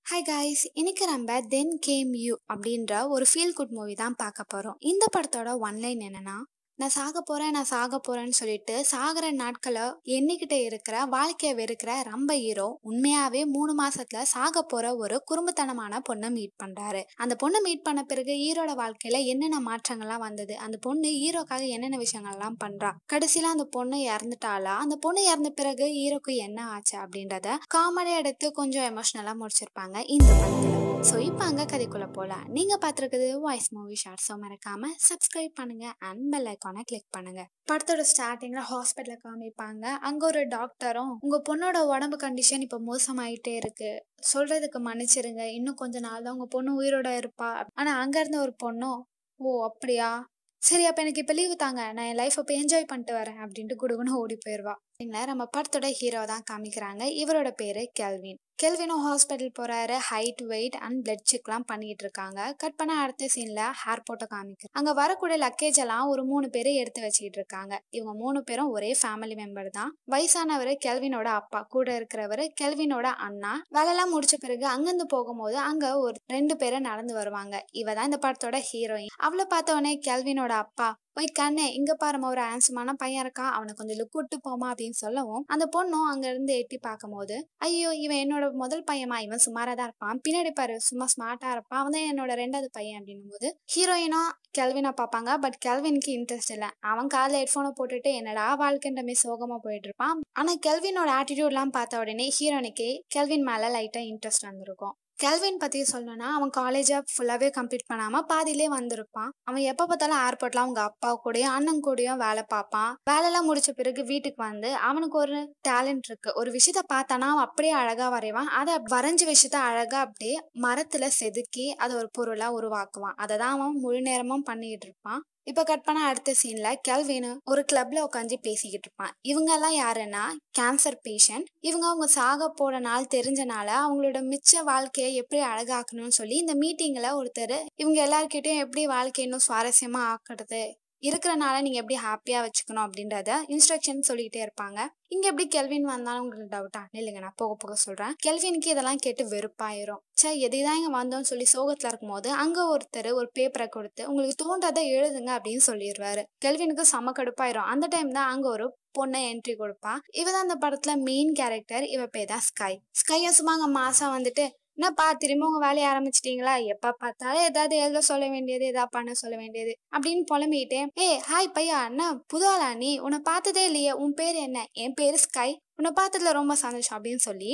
Hi guys, இன்னைக்கு நம்ம Then Came You அப்படின்ற ஒரு ஃபீல் குட் மூவி தான் பார்க்க போறோம். இந்த படத்தோட ஒன்லைன் என்னன்னா, நான் சாக போறேன்னு சொல்லிட்டு சாகுற நாட்களை எண்ணிக்கிட்டு இருக்கிற வாழ்க்கையை வெறுக்கிற ரொம்ப ஹீரோ உண்மையாவே 3 மாசத்துல சாக போற ஒரு குறும்புத்தனமான பொண்ணை மீட் பண்றாரு. அந்த பொண்ணை மீட் பண்ண பிறகு ஹீரோட வாழ்க்கையில என்னென்ன மாற்றங்கள்லாம் வந்தது, அந்த பொண்ணு ஹீரோக்காக என்னென்ன விஷயங்கள்லாம் பண்றா, கடைசியில அந்த பொண்ணு இறந்துட்டாளா, அந்த பொண்ணு இறந்த பிறகு ஹீரோக்கு என்ன ஆச்சு அப்படின்றத காமெடியா எடுத்து கொஞ்சம் எமோஷனலா முடிச்சிருப்பாங்க இந்த படத்துல. ஸோ இப்போ அங்க கதைக்குள்ள போலாம். நீங்க பார்த்துருக்குது வாய்ஸ் மூவி ஷார்ட். ஸோ மறக்காம சப்ஸ்கிரைப் பண்ணுங்க அண்ட் பெல் ஐக்கானை கிளிக் பண்ணுங்க. படத்தோட ஸ்டார்டிங்ல ஹாஸ்பிட்டல காமிப்பாங்க. அங்க ஒரு டாக்டரும் உங்க பொண்ணோட உடம்பு கண்டிஷன் இப்ப மோசமாயிட்டே இருக்கு, சொல்றதுக்கு மன்னிச்சிருங்க, இன்னும் கொஞ்ச நாள் தான் உங்க பொண்ணு உயிரோட இருப்பா. ஆனா அங்க இருந்த ஒரு பொண்ணும், ஓ அப்படியா, சரி அப்ப எனக்கு இப்ப லீவு தாங்க, நான் என் லைஃப் அப்ப என்ஜாய் பண்ணிட்டு வரேன் அப்படின்ட்டு குடுகுன்னு ஓடி போயிடுவா. நம்ம படத்தோட ஹீரோ தான் காமிக்கிறாங்க. இவரோட பேரு கெல்வின். கெல்வினும் ஹாஸ்பிட்டல் போறாரு. ஹைட், வெயிட் அண்ட் பிளட் செக்லாம் பண்ணிட்டு இருக்காங்க. கட் பண்ண அடுத்த சீன்ல ஏர்போர்ட்டை காமிக்கிறாங்க. அங்க வரக்கூடிய லக்கேஜ் எல்லாம் ஒரு 3 பேரை எடுத்து வச்சுக்கிட்டு இருக்காங்க. இவங்க 3 பேரும் ஒரே ஃபேமிலி மெம்பர் தான். வயசானவரு கெல்வினோட அப்பா, கூட இருக்கிறவரு கெல்வினோட அண்ணா. வேலையெல்லாம் முடிச்ச பிறகு அங்கிருந்து போகும்போது அங்க ஒரு 2 பேரை நடந்து வருவாங்க. இவ தான் இந்த படத்தோட ஹீரோயின். அவளை பார்த்த உடனே கெல்வினோட அப்பா, போய் கண்ணே இங்க பாருமா, ஒரு ஹேண்ட்ஸமான பையன் இருக்கான், அவனை கொஞ்சம் லுக் விட்டு போமா அப்படின்னு சொல்லவும், அந்த பொண்ணும் அங்க இருந்து எட்டி பார்க்கும் போது, ஐயோ இவன் என்னோட முதல் பையமா, இவன் சுமாரா தான் இருப்பான், பின்னாடி பாரு சும்மா ஸ்மார்ட்டா இருப்பான், அவன் தான் என்னோட 2வது பையன் அப்படின்னும் போது ஹீரோயினும் கெல்வினை பார்ப்பாங்க. பட் கெல்வினுக்கு இன்ட்ரெஸ்ட் இல்லை. அவன் காலில் ஹெட்ஃபோனை போட்டுட்டு என்னடா வாழ்க்கைன்ற மாதிரி சோகமா போயிட்டு இருப்பான். ஆனா கெல்வினோட ஆட்டிடியூட் எல்லாம் பார்த்த உடனே ஹீரோனுக்கு கெல்வின் மேல லைட்டா இன்ட்ரெஸ்ட் வந்திருக்கும். கெல்வின் பத்தி சொல்லணும்னா, அவன் காலேஜை ஃபுல்லாவே கம்ப்ளீட் பண்ணாம பாதியிலே வந்திருப்பான். அவன் எப்ப பார்த்தாலும் ஏர்போர்ட்ல அவங்க அப்பா கூடயும் அண்ணன் கூடயும் வேலை பார்ப்பான். வேலையெல்லாம் முடிச்ச பிறகு வீட்டுக்கு வந்து அவனுக்கு ஒரு டேலண்ட் இருக்கு. ஒரு விஷயத்த பார்த்தானா அவன் அப்படியே அழகா வரைவான். அதை வரைஞ்ச விஷயத்த அழகா அப்படியே மரத்துல செதுக்கி அதை ஒரு பொருளா உருவாக்குவான். அதை தான் அவன் முழு நேரமும் பண்ணிட்டு இருப்பான். இப்ப கட் பண்ண அடுத்த சீன்ல கெல்வின் ஒரு கிளப்ல உட்காந்து பேசிக்கிட்டு இருப்பான். இவங்க எல்லாம் யாருன்னா கேன்சர் பேஷண்ட். இவங்க அவங்க சாக போற நாள் தெரிஞ்சனால அவங்களோட மிச்ச வாழ்க்கையை எப்படி அழகாக்கணும்னு சொல்லி இந்த மீட்டிங்ல ஒருத்தர் இவங்க எல்லார்கிட்டையும் எப்படி வாழ்க்கை இன்னும் சுவாரஸ்யமா ஆக்குறது, இருக்கிறனால நீங்க எப்படி ஹாப்பியா வச்சுக்கணும் அப்படின்றத இன்ஸ்ட்ரக்ஷன் சொல்லிக்கிட்டே இருப்பாங்க. இங்க எப்படி கெல்வின் வந்தாலும் உங்களுக்கு டவுட்டா? இல்லைங்க, நான் போக போக சொல்றேன். கெல்வினுக்கு இதெல்லாம் கேட்டு வெறுப்பாயிரும். எதுதான் இங்க வந்தோம்னு சொல்லி சோகத்துல இருக்கும்போது அங்க ஒருத்தர் ஒரு பேப்பரை கொடுத்து உங்களுக்கு தோன்றதை எழுதுங்க அப்படின்னு சொல்லிடுவாரு. கெல்வினுக்கு செம கடுப்பாயிரும். அந்த டைம் தான் அங்க ஒரு பொண்ணை என்ட்ரி கொடுப்பா. இவதான் அந்த படத்துல மெயின் கேரக்டர். இவ பேர் தான் ஸ்கை. ஸ்கையும் சும்மா அங்க மாசா வந்துட்டு, என்னப்பா திரும்ப உங்க வேலையை ஆரம்பிச்சிட்டீங்களா, எப்ப பார்த்தாலும் ஏதாவது எழுத சொல்ல வேண்டியது, ஏதாவது பண்ண சொல்ல வேண்டியது அப்படின்னு புலம்பிட்டே, ஹாய் பையா, என்ன புது ஆளா நீ, உன்னை பார்த்ததே இல்லையே, உன் பேர் என்ன? என் பேரு ஸ்கை, உன்னை பார்த்ததுல ரொம்ப சந்தோஷம் அப்படின்னு சொல்லி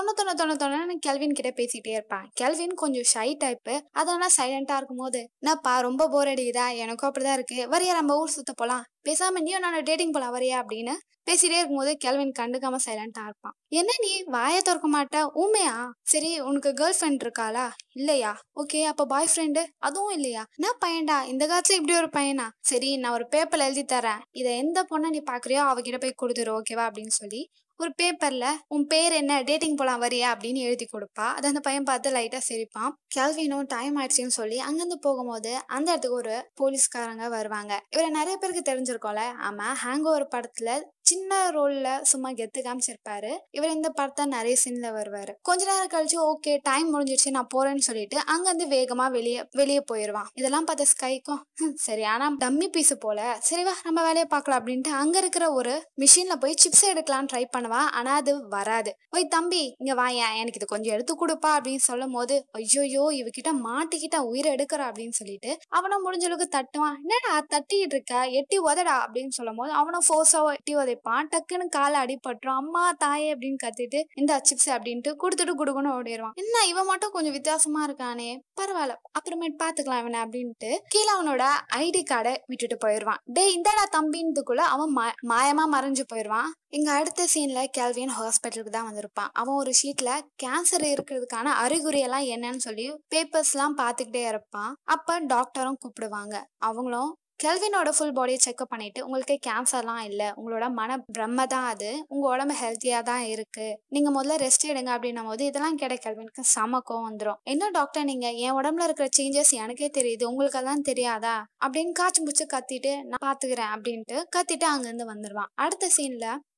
தொண்ணு கெல்வின் கிட்ட பேசிட்டே இருப்பான். கெல்வின் கொஞ்சம் ஷை டைப்பு. அதனால சைலண்டா இருக்கும் போது, என்னப்பா ரொம்ப போர் அடிக்குதா, எனக்கும் அப்படிதான் இருக்கு, வரியா நம்ம ஊர் சுத்த போலாம், பேசாம நீயும் நான் டேட்டிங் போலாம் வரியா அப்படின்னு பேசிட்டே இருக்கும்போது கெல்வின் கண்டுக்காம சைலண்டா இருப்பான். என்ன நீ வாயை திறக்க மாட்ட, ஊமையா? சரி உனக்கு கேர்ள் ஃப்ரெண்ட் இருக்காளா? இல்லையா? ஓகே, அப்ப பாய் ஃப்ரெண்டு? அதுவும் இல்லையா? என்ன பையன்டா இந்த காலத்துல இப்படி ஒரு பையனா? சரி நான் ஒரு பேப்பர்ல எழுதி தரேன், இதை எந்த பொண்ணை நீ பாக்குறியோ அவகிட்ட போய் கொடுத்துரு, ஓகேவா அப்படின்னு சொல்லி ஒரு பேப்பர்ல உன் பேர் என்ன, டேட்டிங் போலாம் வரியா அப்படின்னு எழுதி கொடுப்பா. அதை அந்த பையன் பார்த்து லைட்டா சிரிப்பான். கெல்வினும் டைம் ஆயிடுச்சுன்னு சொல்லி அங்கிருந்து போகும்போது அந்த இடத்துக்கு ஒரு போலீஸ்காரங்க வருவாங்க. இவரை நிறைய பேருக்கு தெரிஞ்சிருக்கோம்ல. ஆமா, ஹேங் ஓவர் படத்துல சின்ன ரோல்ல சும்மா கெத்து காமிச்சிருப்பாரு. இவர் இந்த படத்தை நிறைய சீன்ல வருவாரு. கொஞ்ச நேரம் கழிச்சு ஓகே டைம் முடிஞ்சிருச்சு நான் போறேன்னு சொல்லிட்டு அங்கிருந்து வேகமா வெளியே போயிடுவான். இதெல்லாம் பார்த்த ஸ்கைக்கும் சரி ஆனா டம்மி பீஸ் போல, சரி வா நம்ம வேலையை பார்க்கலாம் அப்படின்ட்டு அங்க இருக்கிற ஒரு மிஷின்ல போய் சிப்ஸ் எடுக்கலாம் ட்ரை பண்ணுவா. ஆனா அது வராது. ஓய் தம்பி இங்க வாயா, எனக்கு இது கொஞ்சம் எடுத்து கொடுப்பா அப்படின்னு சொல்லும் போது, ஐயோயோ இவகிட்ட மாட்டிக்கிட்ட உயிரை எடுக்கிறா அப்படின்னு சொல்லிட்டு அவனும் முடிஞ்ச அளவுக்கு தட்டுவான். என்னடா தட்டிக்கிட்டு இருக்க, எட்டி உதடா அப்படின்னு சொல்லும் போது அவனும் ஃபோர்ஸா எட்டி உதைப்பான். டக்குன்னு காலை அடிபட்டுரும். அம்மா தாயே அப்படின்னு கத்திட்டு இந்த சிப்ஸ் அப்படின்ட்டு கொடுத்துட்டு குடுகுன்னு ஓடிடுவான். என்ன இவன் மட்டும் கொஞ்சம் வித்தியாசமா இருக்கானே, பரவாயில்ல அப்புறமேட்டு பாத்துக்கலாம் இவனை அப்படின்ட்டு கீழே அவனோட ஐடி கார்டை விட்டுட்டு போயிடுவான். இந்தாடா தம்பின்றதுக்குள்ள அவன் மாயமா மறைஞ்சு போயிடுவான். இங்க அடுத்த சீன்ல கெல்வின் ஹாஸ்பிட்டலுக்கு தான் வந்திருப்பான். அவன் ஒரு ஷீட்ல கேன்சர் இருக்கிறதுக்கான அறிகுறி எல்லாம் என்னன்னு சொல்லி பேப்பர்ஸ் எல்லாம் பாத்துக்கிட்டே இருப்பான். அப்ப டாக்டரும் கூப்பிடுவாங்க. அவங்களும் கெல்வினோட ஃபுல் பாடியை செக்அப் பண்ணிட்டு, உங்களுக்கு கேன்சர்லாம் இல்லை, உங்களோட மன பிரம்ம தான் அது, உங்க உடம்பு ஹெல்த்தியா தான் இருக்கு, நீங்க முதல்ல ரெஸ்ட் எடுங்க அப்படின்னும் போது இதெல்லாம் கேட்ட கெல்வினுக்கு சமக்கம் வந்துடும். என்ன டாக்டர் நீங்க, என் உடம்புல இருக்கிற சேஞ்சஸ் எனக்கே தெரியுது, உங்களுக்கு எல்லாம் தெரியாதா அப்படின்னு காய்ச்சி முடிச்சு கத்திட்டு நான் பாத்துக்கிறேன் அப்படின்ட்டு கத்திட்டு அங்கிருந்து வந்துடுவான். அடுத்த சீன்ல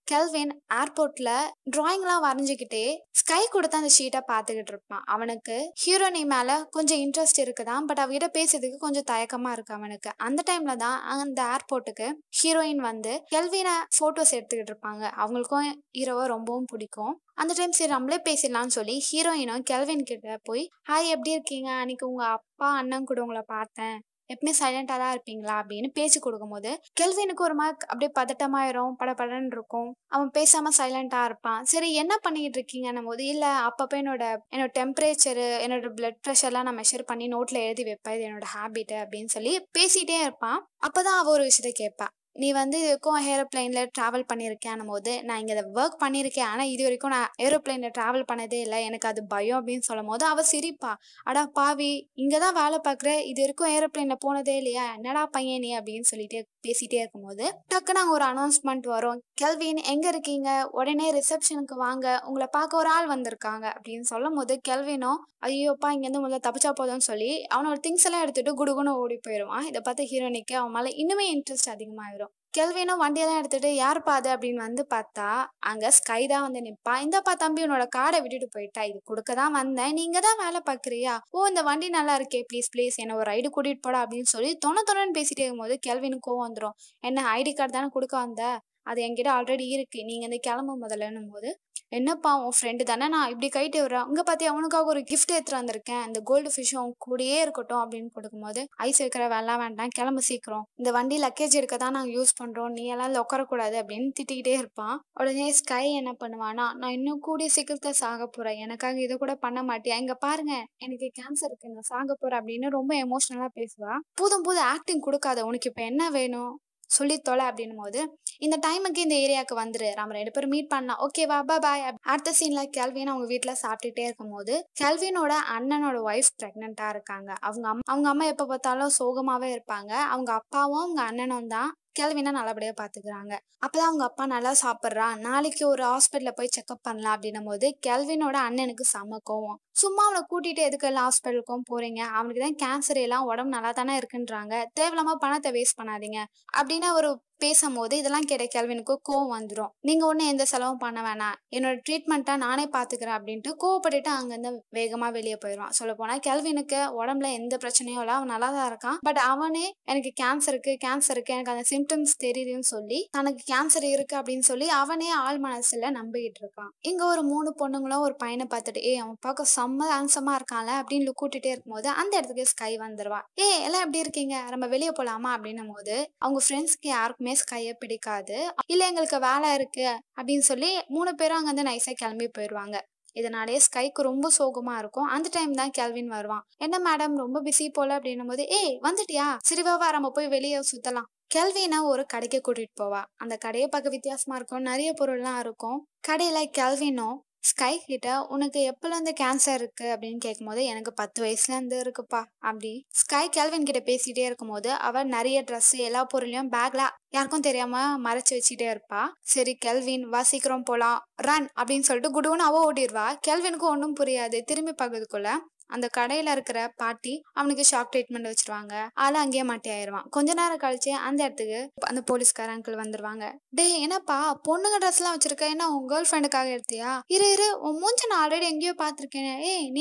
கெல்வின் ஏர்போர்ட்ல டிராயிங்லாம் வரைஞ்சுக்கிட்டே ஸ்கை கொடுத்த அந்த ஷீட்டை பார்த்துக்கிட்டு இருப்பான். அவனுக்கு ஹீரோனி மேல கொஞ்சம் இன்ட்ரெஸ்ட் இருக்குதான், பட் அவகிட்ட பேசுறதுக்கு கொஞ்சம் தயக்கமா இருக்கு அவனுக்கு. அந்த டைம்ல தான் அந்த ஏர்போர்ட்டுக்கு ஹீரோயின் வந்து கெல்வினை போட்டோஸ் எடுத்துக்கிட்டு இருப்பாங்க. அவங்களுக்கும் ஹீரோவை ரொம்பவும் பிடிக்கும். அந்த டைம் சரி நம்மளே பேசிடலாம்னு சொல்லி ஹீரோயினும் கெல்வின் கிட்ட போய், ஹாய் எப்படி இருக்கீங்க, அன்னைக்கு உங்க அப்பா அண்ணன் கூட உங்களை பார்த்தேன், எப்பவுமே சைலண்டா தான் இருப்பீங்களா அப்படின்னு பேச்சு கொடுக்கும்போது கெல்வினுக்கு ஒரு மாதிரி அப்படியே பதட்டமாயிரும், படபடன்னு இருக்கும். அவன் பேசாம சைலண்டா இருப்பான். சரி என்ன பண்ணிட்டு இருக்கீங்கன்னும் போது, இல்ல அப்பப்ப என்னோட டெம்பரேச்சரு, என்னோட பிளட் ப்ரெஷர்லாம் நான் மெஷர் பண்ணி நோட்ல எழுதி வைப்பேன், இது என்னோட ஹேபிட் அப்படின்னு சொல்லி பேசிட்டே இருப்பான். அப்பதான் அவ ஒரு விஷயத்த கேட்பா, நீ வந்து இதுக்கும் ஏரோப்ளைன்ல டிராவல் பண்ணியிருக்கேன்னும் போது, நான் இங்கே ஒர்க் பண்ணியிருக்கேன், ஆனால் இது வரைக்கும் நான் ஏரோப்ளைன்ல டிராவல் பண்ணதே இல்லை, எனக்கு அது பயம் அப்படின்னு சொல்லும் போது அவ சிரிப்பா, அடா பாவி, இங்கே தான் வேலை பார்க்குற, இது வரைக்கும் ஏரோப்ளைன்ல போனதே இல்லையா, என்னடா பையன் நீ அப்படின்னு சொல்லிட்டு பேசிட்டே இருக்கும்போது டக்குன்னு அங்கே ஒரு அனௌன்ஸ்மெண்ட் வரும். கெல்வின் எங்க இருக்கீங்க, உடனே ரிசப்ஷனுக்கு வாங்க, உங்களை பார்க்க ஒரு ஆள் வந்திருக்காங்க அப்படின்னு சொல்லும் போது கெல்வினும் ஐயோப்பா இங்கேருந்து முதல்ல தப்பிச்சா போதும்னு சொல்லி அவனோட திங்ஸ் எல்லாம் எடுத்துட்டு குடுகுன்னு ஓடி போயிடுவான். இதை பார்த்து ஹீரோனிக்கு அவன் மேலே இன்னுமே இன்ட்ரெஸ்ட் அதிகமாயிரும். கெல்வினும் வண்டியெல்லாம் எடுத்துட்டு யார் பாது அப்படின்னு வந்து பார்த்தா அங்க ஸ்கை தான் வந்து நிப்பா. இந்தப்பா தம்பி உன்னோட கார்டை விட்டுட்டு போயிட்டா, இது கொடுக்க தான் வந்தேன், நீங்க தான் வேலை பார்க்குறியா, ஓ இந்த வண்டி நல்லா இருக்கே, ப்ளீஸ் ப்ளீஸ் என்ன ஒரு ரைடு கூட்டிட்டு போடா அப்படின்னு சொல்லி தொணன்னு பேசிட்டே இருக்கும்போது கெல்வினுக்கு கோவம் வந்துடும். என்ன ஐடி கார்டு தானே கொடுக்க வந்த, அது என்கிட்ட ஆல்ரெடி இருக்கு, நீங்க இந்த கிளம்ப முதல்லன்னும் போது, என்னப்பா உன் ஃப்ரெண்டு தானே, நான் இப்படி கைட்டு விடுறேன், உங்க பத்தி அவனுக்காக ஒரு கிஃப்ட் எடுத்துட்டு வந்திருக்கேன், இந்த கோல்டு ஃபிஷ்ஷும் கூடயே இருக்கட்டும் அப்படின்னு கொடுக்கும்போது, ஐஸ் வைக்கிற வேலாம் வேண்டாம், கிளம்ப சீக்கிரம், இந்த வண்டி லக்கேஜ் எடுக்க தான் நாங்கள் யூஸ் பண்றோம், நீ எல்லாம் உட்காரக்கூடாது அப்படின்னு திட்டிக்கிட்டே இருப்பான். உடனே ஸ்கை என்ன பண்ணுவானா, நான் இன்னும் கூடிய சீக்கிரத்தை சாக போறேன், எனக்காக இதை கூட பண்ண மாட்டியா, இங்க பாருங்க எனக்கு கேன்சர் இருக்கு, நான் சாக போறேன் அப்படின்னு ரொம்ப எமோஷனலா பேசுவா. போதும் ஆக்டிங் கொடுக்காத, உனக்கு இப்ப என்ன வேணும் சொல்லி தொலை அப்படின்னும் போது, இந்த டைமுக்கு இந்த ஏரியாவுக்கு வந்துரு, நம்ம 2 பேரும் மீட் பண்ணலாம், ஓகேவா, பாய். அடுத்த சீன்ல கெல்வின் அவங்க வீட்டுல சாப்பிட்டுட்டே இருக்கும் போது கெல்வினோட அண்ணனோட ஒய்ஃப் பிரெக்னெண்டா இருக்காங்க. அவங்க அம்மா எப்ப பார்த்தாலும் சோகமாவே இருப்பாங்க. அவங்க அப்பாவும் அவங்க அண்ணனும் தான் கெல்வினை நல்லபடியா பாத்துக்கிறாங்க. அப்பதான் அவங்க அப்பா நல்லா சாப்பிட்றான், நாளைக்கு ஒரு ஹாஸ்பிட்டல்ல போய் செக்அப் பண்ணலாம் அப்படின்னும் போது கெல்வினோட அண்ணனுக்கு செம கோவம். சும்மா அவனை கூட்டிட்டு எதுக்கு எல்லாம் ஹாஸ்பிட்டலுக்கும் போறீங்க, அவனுக்கு தான் கேன்சர், எல்லாம் உடம்பு நல்லா தானே இருக்குன்றாங்க, தேவையில்லாம பணத்தை வேஸ்ட் பண்ணாதீங்க அப்படின்னு ஒரு பேசும்போது இதெல்லாம் கேட்ட கெல்வினுக்கு கோவம் வந்துடும். நீங்க ஒண்ணு எந்த செலவும் பண்ண வேணாம், என்னோட ட்ரீட்மெண்ட்டா நானே பாத்துக்கிறேன் அப்படின்ட்டு கோவப்பட்டுட்டு அங்கிருந்து வேகமா வெளியே போயிடுவான். சொல்ல போனா கெல்வினுக்கு உடம்புல எந்த பிரச்சனையும் இல்லை, அவன் நல்லா தான் இருக்கான். பட் அவனே எனக்கு கேன்சர் இருக்கு எனக்கு அந்த சிம்டம்ஸ் தெரியுதுன்னு சொல்லி தனக்கு கேன்சர் இருக்கு அப்படின்னு சொல்லி அவனே ஆள் மனசுல நம்பிக்கிட்டு இருக்கான். இங்க ஒரு 3 பொண்ணுங்களும் ஒரு பையனை பார்த்துட்டு, அவன் பார்க்க செம்ம ஹேண்ட்ஸமா இருக்கான்ல அப்படின்னு கூட்டிட்டே இருக்கும்போது அந்த இடத்துக்கு ஸ்கை வந்துருவா. எல்லாம் எப்படி இருக்கீங்க, நம்ம வெளியே போலாமா அப்படின்னும் போது அவங்க ஃப்ரெண்ட்ஸ்க்கு யாருக்குமே ஸ்கையை பிடிக்காது. இல்ல எங்களுக்கு வேலை இருக்கு அப்படின்னு சொல்லி 3 பேரும் அங்க வந்து நைஸா கிளம்பி போயிடுவாங்க. இதனாலேயே ஸ்கைக்கு ரொம்ப சோகமா இருக்கும். அந்த டைம் தான் கெல்வின் வருவான். என்ன மேடம் ரொம்ப பிஸி போல அப்படின்னும் போது, வந்துட்டியா, சரி வா நம்ம போய் வெளியே சுத்தலாம். கெல்வினை ஒரு கடைக்கு கூட்டிட்டு போவா. அந்த கடையை பார்க்க வித்தியாசமா இருக்கும், நிறைய பொருள்லாம் இருக்கும். கடையில கெல்வினும் ஸ்கை கிட்ட உனக்கு எப்பல இருந்து கேன்சர் இருக்கு அப்படின்னு கேட்கும்போது, எனக்கு 10 வயசுல இருந்து இருக்குப்பா அப்படி ஸ்கை கெல்வின் கிட்ட பேசிட்டே இருக்கும்போது அவ நிறைய ட்ரெஸ் எல்லா பொருளையும் பேக்ல யாருக்கும் தெரியாம மறைச்சு வச்சுட்டே இருப்பா. சரி கெல்வின் வா சீக்கிரம் போலாம், ரன் அப்படின்னு சொல்லிட்டு குடுன்னு அவ ஓடிடுவா. கெல்வினுக்கு ஒன்றும் புரியாது. திரும்பி பார்க்கறதுக்குள்ள அந்த கடையில இருக்கிற பாட்டி அவனுக்கு ஷாக் ட்ரீட்மெண்ட் வச்சிருவாங்க. ஆளு அங்கேயே மாட்டி ஆயிடுவான். கொஞ்ச நேரம் கழிச்சு அந்த இடத்துக்கு அந்த போலீஸ்கார அங்கிள் வந்துருவாங்க. டே என்னப்பா பொண்ணுங்க ட்ரெஸ் எல்லாம் வச்சிருக்க, என்ன உன் கேர்ள் ஃப்ரெண்டுக்காக எடுத்தியா, இரு உன் மூஞ்ச நான் ஆல்ரெடி எங்கேயோ பாத்திருக்கேன்,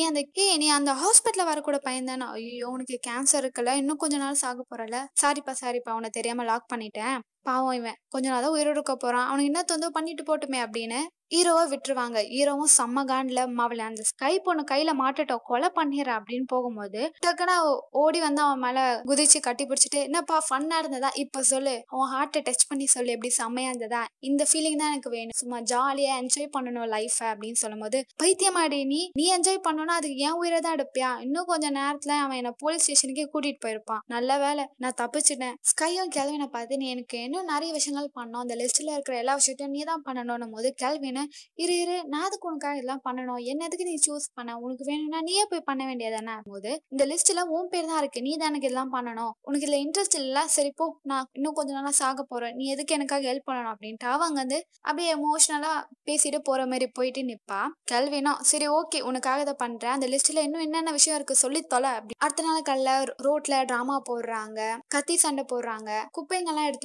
நீ அந்த ஹாஸ்பிட்டல்ல வரக்கூட பையன் தானே, ஐயோ உனக்கு கேன்சர் இருக்குல்ல, இன்னும் கொஞ்ச நாள் சாக போறல, சாரிப்பா உன்னை தெரியாம லாக் பண்ணிட்டேன், பாவம் இவன் கொஞ்ச நாள் தான் உயிரோடு இருக்க போறான், அவனுக்கு என்ன தொந்தரவு பண்ணிட்டு போட்டுமே அப்படின்னு ஹீரோவை விட்டுருவாங்க. ஹீரோவும் செம்ம காண்ல மாவள அந்த ஸ்கை பொண்ணு கையில மாட்டுட்டோம், கொலை பண்ணிடுற அப்படின்னு போகும்போது டக்குனா ஓடி வந்து அவன் மேல குதிச்சு கட்டி பிடிச்சிட்டு, என்னப்பா ஃபன்னா இருந்ததா, இப்ப சொல்லு, அவன் ஹார்ட்டை டச் பண்ணி சொல்லு, எப்படி செம்மையா இருந்ததா, இந்த ஃபீலிங் தான் எனக்கு வேணும், சும்மா ஜாலியா என்ஜாய் பண்ணணும் லைஃப அப்படின்னு சொல்லும் போது, பைத்தியமாடி நீ என்ஜாய் பண்ணணும்னா அதுக்கு என் உயிரை தான் எடுப்பியா, இன்னும் கொஞ்சம் நேரத்துல அவன் என்ன போலீஸ் ஸ்டேஷனுக்கே கூட்டிட்டு போயிருப்பான், நல்ல வேலை நான் தப்பிச்சிட்டேன். ஸ்கையும் கெல்வினை பார்த்து, நீ எனக்கு இன்னும் நிறைய விஷயங்கள் பண்ணணும், அந்த லிஸ்ட்ல இருக்கிற எல்லா விஷயத்தையும் நீ தான் பண்ணணும் போது கெல்வின் இரு நான் அதுக்கு உனக்காக இதெல்லாம் பண்ணணும், என்ன எதுக்கு நீ சூஸ் பண்ண, உனக்கு வேணும்னா நீயே போய் பண்ண வேண்டியதானே போது, இந்த லிஸ்ட்ல உன் பேர் தான் இருக்கு, நீ தான் எனக்கு இதெல்லாம் பண்ணணும், உனக்கு இதுல இன்ட்ரெஸ்ட் இல்ல, சரி போ, நான் இன்னும் கொஞ்ச நாளா சாக போறேன், நீ எதுக்கு எனக்காக ஹெல்ப் பண்ணணும் அப்படின்ட்டு அவங்க வந்து அப்படியே எமோஷனலா பேசிட்டு போற மாதிரி போயிட்டு நிப்பா. கெல்வினும் சரி ஓகே உனக்காக இதை பண்றேன், அந்த லிஸ்ட்ல இன்னும் என்னென்ன விஷயம் இருக்கு சொல்லி தொலை அப்படி. அடுத்த நாள் காலைல ரோட்ல டிராமா போடுறாங்க, கத்தி சண்டை போடுறாங்க, குப்பைங்கெல்லாம் எடுத்துட்டு போறாங்க.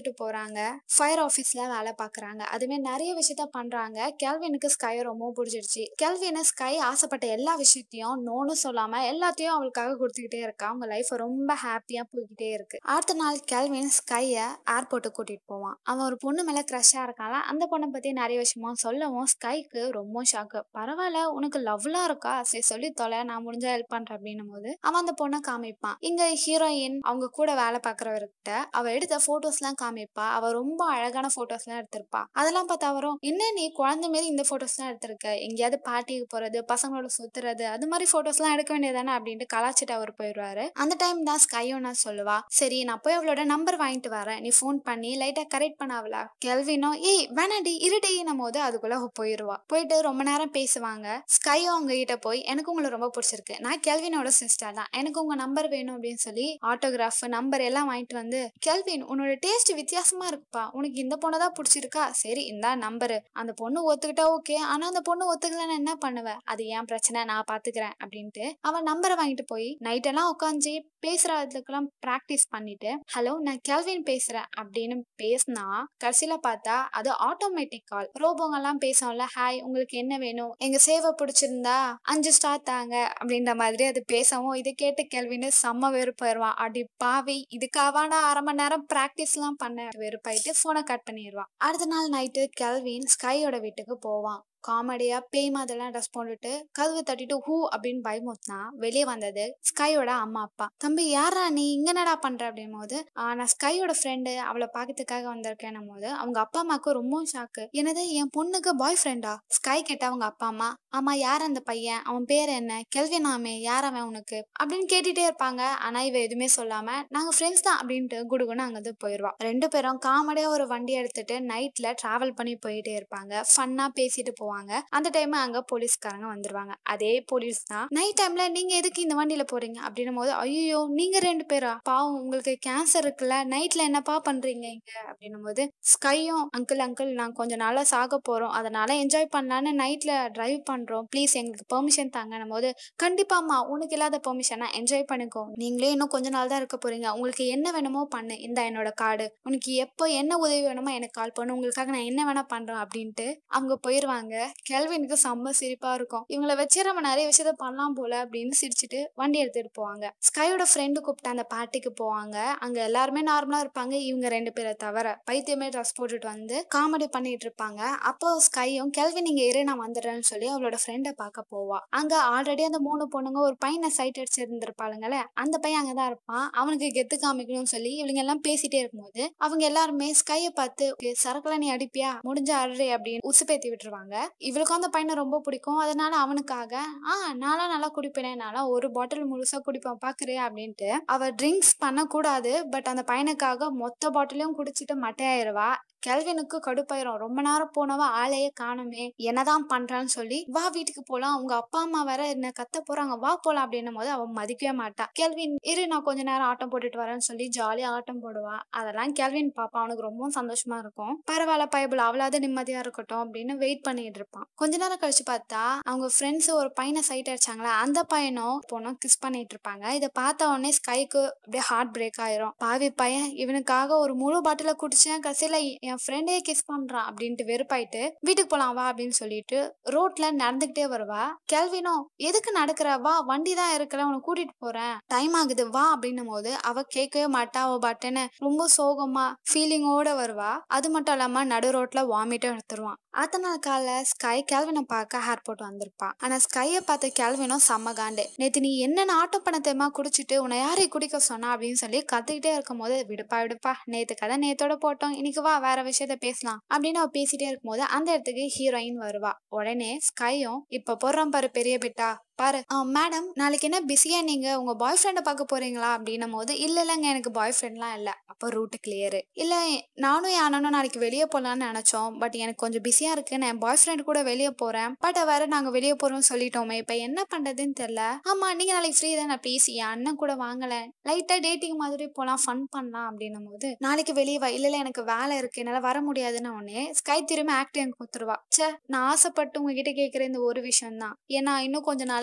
வராங்க, ஃபயர் ஆஃபீஸ்ல வேலை பாக்குறாங்க. அதுவே நிறைய விஷயத்த பண்றாங்க. கெல்வினுக்கு ஸ்கை ரொம்ப பிடிச்சிருச்சு. கெல்வின் ஸ்கை ஆசைப்பட்ட எல்லா விஷயத்தையும் நோன்னு சொல்லாம எல்லாத்தையும் அவளுக்காக கொடுத்துக்கிட்டே இருக்கா. அவங்க லைஃப் ரொம்ப ஹாப்பியா போய்கிட்டே இருக்கு. அடுத்த நாள் கெல்வின் ஸ்கைய ஏர்போர்ட்டுக்கு கூட்டிட்டு போவான். அவன் ஒரு பொண்ணு மேல கிரஷா இருக்கான். அந்த பொண்ணை பத்தி நிறைய விஷயமா சொல்லவும் ஸ்கைக்கு ரொம்ப ஷாக்கு. பரவாயில்ல, உனக்கு லவ்லாம் இருக்கா, சரி சொல்லி தொலை, நான் முடிஞ்ச ஹெல்ப் பண்றேன் அப்படின்னும் போது அவன் அந்த பொண்ணை காமிப்பான். இங்க ஹீரோயின் அவங்க கூட வேலை பாக்குறவர்கிட்ட அவ எடுத்த போட்டோஸ் எல்லாம் காமிப்பா. அவ ரொம்ப அழகான போட்டோஸ் எல்லாம் எடுத்திருப்பா. அதெல்லாம் பார்த்தா வரும், என்ன நீ குழந்தை மாரி இந்த போட்டோஸ் எல்லாம் எடுத்திருக்க, எங்கேயாவது பார்ட்டிக்கு போறது, பசங்களோட சுத்துறது, அது மாதிரி போட்டோஸ் எல்லாம் எடுக்க வேண்டியதானே அப்படின்ட்டு கலாச்சிட்டு அவர் போயிடுவாரு. அந்த டைம் தான் ஸ்கையும் நான் சொல்லுவா, சரி நான் போய் அவளோட நம்பர் வாங்கிட்டு வரேன், நீ போன் பண்ணி லைட்டா கரெக்ட் பண்ண அவள. கெல்வினோ ஏய் வேணாடி இருடின்னும் போது அதுக்குள்ள போயிடுவா. போயிட்டு ரொம்ப நேரம் பேசுவாங்க. ஸ்கையும் அவங்க கிட்ட போய் எனக்கு உங்களை ரொம்ப பிடிச்சிருக்கு, நான் கெல்வினோட சிஸ்டர் தான், எனக்கு உங்க நம்பர் வேணும் அப்படின்னு சொல்லி ஆட்டோகிராஃப் நம்பர் எல்லாம் வாங்கிட்டு வந்து, கெல்வின் உன்னோட டேஸ்ட் வித்தியாசமா இருக்குப்பா, உனக்கு இந்த பொண்ணை தான் பிடிச்சிருக்கா, சரி இந்தா நம்பரு, அந்த பொண்ணு ஒத்துக்கிட்டா ஓகே, ஆனா அந்த பொண்ணு ஒத்துக்கலன்னு என்ன பண்ணுவ, அது ஏன் பிரச்சனை, நான் பாத்துக்கிறேன் அப்படின்ட்டு அவன் நம்பரை வாங்கிட்டு போய் நைட் எல்லாம் உட்காந்து பேசுறதுக்கெல்லாம் பிராக்டிஸ் பண்ணிட்டு, ஹலோ நான் கெல்வின் பேசுறேன் அப்படின்னு பேசினா கடைசியில பார்த்தா அது ஆட்டோமேட்டிக் கால். ரோபோங்க எல்லாம் பேசும்ல, ஹாய் உங்களுக்கு என்ன வேணும், எங்க சேவை பிடிச்சிருந்தா 5 ஸ்டார் தாங்க அப்படின்ற மாதிரி அது பேசவும் இதை கேட்டு கெல்வின் செம்ம வெறுப்பாயிருவான். அடி பாவி, இதுக்காவானா அரை மணி நேரம் பிராக்டிஸ் எல்லாம் பண்ண, வெறுப்பாயிட்டு போனை கட் பண்ணிடுவான். அடுத்த நாள் நைட்டு கெல்வின் ஸ்கையோட வீட்டுக்கு போவான். காமெடியா பேய் மாதிரிலாம் ட்ரெஸ் போட்டுட்டு கதவு தட்டிட்டு ஹூ அப்படின்னு பயமுத்துனா வெளியே வந்தது ஸ்கையோட அம்மா அப்பா. தம்பி யாரா நீ, இங்க என்னடா பண்ற அப்படின் போது, நான் ஸ்கையோட ஃப்ரெண்டு, அவளை பாக்கிறதுக்காக வந்திருக்கேன் போது அவங்க அப்பா அம்மாவுக்கு ரொம்ப ஷாக்கு. என்னது என் பொண்ணுக்கு பாய் ஃப்ரெண்டா? ஸ்கை கேட்ட அவங்க அப்பா அம்மா, ஆமா யார் அந்த பையன், அவன் பேர் என்ன, கெல்வினாமே, யார் அவன் உனக்கு அப்படின்னு கேட்டுட்டே இருப்பாங்க. ஆனா இவ எதுவுமே சொல்லாம நாங்க ஃப்ரெண்ட்ஸ் தான் அப்படின்ட்டு குடுகுன்னு அங்கிருந்து போயிடுவா. ரெண்டு பேரும் காமெடியா ஒரு வண்டி எடுத்துட்டு நைட்ல டிராவல் பண்ணி போயிட்டே இருப்பாங்க. ஃபன்னா பேசிட்டு போவாங்க. அந்த டைம் அங்க போலீஸ்காரங்க வந்துருவாங்க. அதே போலீஸ் தான் நைட் டைம்ல நீங்க எதுக்கு இந்த வண்டியில போறீங்க அப்படின்னும் போது, ஐயோ நீங்க 2 பேரா, பாவம் உங்களுக்கு கேன்சர் இருக்குல்ல, நைட்ல என்னப்பா பண்றீங்க இங்க அப்படின்னும் போது, ஸ்கையும் அங்கிள் அங்கிள் நான் கொஞ்ச நாளா சாக போறோம், அதனால என்ஜாய் பண்ணலான்னு நைட்ல டிரைவ் பண்றோம், ப்ளீஸ் எங்களுக்கு பெர்மிஷன் தாங்கன்னும் போது, கண்டிப்பாமா உனக்கு இல்லாத பெர்மிஷனா, என்ஜாய் பண்ணிக்கோ, நீங்களே இன்னும் கொஞ்ச நாள் தான் இருக்க போறீங்க, உங்களுக்கு என்ன வேணுமோ பண்ணு, இந்த என்னோட கார்டு, உனக்கு எப்போ என்ன உதவி வேணுமோ எனக்கு கால் பண்ணு, உங்களுக்காக நான் என்ன வேணா பண்றேன் அப்படின்ட்டு அவங்க போயிருவாங்க. கெல்வினுக்கு செம்ம சிரிப்பா இருக்கும். இவங்களை வச்சு நம்ம நிறைய விஷயத்த பண்ணலாம் போல அப்படின்னு சிரிச்சுட்டு வண்டி எடுத்துட்டு போவாங்க. ஸ்கையோட ஃப்ரெண்டு கூப்பிட்டு அந்த பார்ட்டிக்கு போவாங்க. அங்க எல்லாருமே நார்மலா இருப்பாங்க, இவங்க 2 பேரை தவிர. பைத்தியமே ட்ரெஸ் போட்டுட்டு வந்து காமெடி பண்ணிட்டு இருப்பாங்க. அப்போ ஸ்கையும் கெல்வின் இங்க இரு நான் வந்துடுறேன்னு சொல்லி அவளோட ஃப்ரெண்டை பார்க்க போவா. அங்க ஆல்ரெடி அந்த 3 பொண்ணுங்க ஒரு பையனை சைட் அடிச்சு இருந்திருப்பாளுங்களே, அந்த பையன் அங்கதான் இருப்பான். அவனுக்கு கெத்து காமிக்கணும்னு சொல்லி இவங்க எல்லாம் பேசிட்டே இருக்கும்போது அவங்க எல்லாருமே ஸ்கையை பார்த்து, சரக்குல நீ அடிப்பியா, முடிஞ்ச அழுறே அப்படின்னு உசுப்பேத்தி விட்டுருவாங்க. இவளுக்கும் அந்த பையனை ரொம்ப பிடிக்கும். அதனால அவனுக்காக நான்லாம் நல்லா குடிப்பேனே, நான்லாம் ஒரு பாட்டில் முழுசா குடிப்பேன் பாக்குறியா அப்படின்ட்டு அவ ட்ரிங்க்ஸ் பண்ணக்கூடாது, பட் அந்த பையனுக்காக மொத்த பாட்டிலையும் குடிச்சிட்டு மட்டையாயிருவா. கெல்வினுக்கு கடுப்பாயிரும், ரொம்ப நேரம் போனவா ஆளையே காணுமே, என்னதான் பண்றான்னு சொல்லி வா வீட்டுக்கு போலாம், உங்க அப்பா அம்மா வேற என்ன கத்த போறாங்க, வா போலாம் அப்படின்னும் போது அவன் மதிக்கவே மாட்டா. கெல்வின் இரு நான் கொஞ்ச நேரம் ஆட்டம் போட்டுட்டு வரேன்னு சொல்லி ஜாலியா ஆட்டம் போடுவா. அதெல்லாம் கெல்வின் பாப்பா, அவனுக்கு ரொம்ப சந்தோஷமா இருக்கும். பரவாயில்ல பைபிள் அவளாவது நிம்மதியா இருக்கட்டும் அப்படின்னு வெயிட் பண்ணிட்டு இருப்பான். கொஞ்ச நேரம் கழிச்சு பார்த்தா அவங்க ஃப்ரெண்ட்ஸ் ஒரு பையனை சைட் அடிச்சாங்களா, அந்த பையனும் பொண்ணும் கிஸ் பண்ணிட்டு இருப்பாங்க. இதை பார்த்த உடனே ஸ்கைக்கு அப்படியே ஹார்ட் பிரேக் ஆயிரும். பாவி பையன், இவனுக்காக ஒரு முழு பாட்டில குடிச்சேன், கடைசியில என் ஃப்ரெண்டே கிஸ் பண்றான் அப்படின்ட்டு வெறுப்பாயிட்டு வீட்டுக்கு போலாம் வா அப்படின்னு சொல்லிட்டு ரோட்ல நடந்துகிட்டே வருவா. கெல்வினோ எதுக்கு நடக்கிற, வா வண்டி தான் இருக்கல, உன்னை கூட்டிட்டு போறேன், டைம் ஆகுது வா அப்படின்னும் போது அவ கேட்கவே மாட்டா. அவ பாட்டுன்னு ரொம்ப சோகமா ஃபீலிங்கோட வருவா. அது மட்டும் இல்லாம நடு ரோட்ல வாமிட்டும் எடுத்துருவான். அடுத்த நாள் காலைல ஸ்கை கெல்வினை பார்க்க ஏர்போர்ட் வந்திருப்பா. ஆனா ஸ்கையை பார்த்த கெல்வினும் செம்ம காண்டு, நேத்து நீ என்னென்ன ஆட்டம் பண்ண தெரியுமா, குடிச்சிட்டு உன்னை யாரை குடிக்க சொன்னா அப்படின்னு சொல்லி கத்திக்கிட்டே இருக்கும் போது, விடுப்பா நேத்து கதை நேத்தோட போட்டோம், இன்னைக்கு வா வேற விஷயத்த பேசலாம் அப்படின்னு அவ பேசிட்டே இருக்கும்போது அந்த இடத்துக்கு ஹீரோயின் வருவா. உடனே ஸ்கையும் இப்ப போடுறான் பாரு பெரிய பிட்டா பாரு, மேடம் நாளைக்கு என்ன பிஸியா, நீங்க உங்க பாய் ஃப்ரெண்டை பார்க்க போறீங்களா அப்படின்னும் போது, இல்லைங்க எனக்கு பாய் ஃப்ரெண்ட்லாம் இல்லை. அப்போ ரூட்டு கிளியரு. இல்லை நானும் என் அண்ணனும் நாளைக்கு வெளியே போகலான்னு நினைச்சோம், பட் எனக்கு கொஞ்சம் பிஸியா இருக்கு, நான் என் பாய் ஃப்ரெண்ட் கூட வெளியே போறேன், பட் வேற நாங்க வெளியே போறோம்னு சொல்லிட்டோமே, இப்ப என்ன பண்றதுன்னு தெரியல. ஆமா நீங்க நாளைக்கு ஃப்ரீ தானே, ப்ளீஸ் என் அண்ணன் கூட வாங்கல, லைட்டா டேட்டிங் மாதிரி போலாம், ஃபன் பண்ணலாம் அப்படின்னும் போது, நாளைக்கு வெளியே வா, இல்ல எனக்கு வேலை இருக்கு என்னால வர முடியாதுன்னு உடனே ஸ்கை திரும்ப ஆக்டிங் கொடுத்துருவா. சே நான் ஆசைப்பட்டு உங்ககிட்ட கேட்கிற இந்த ஒரு விஷயம் தான், ஏன்னா இன்னும் கொஞ்ச நாள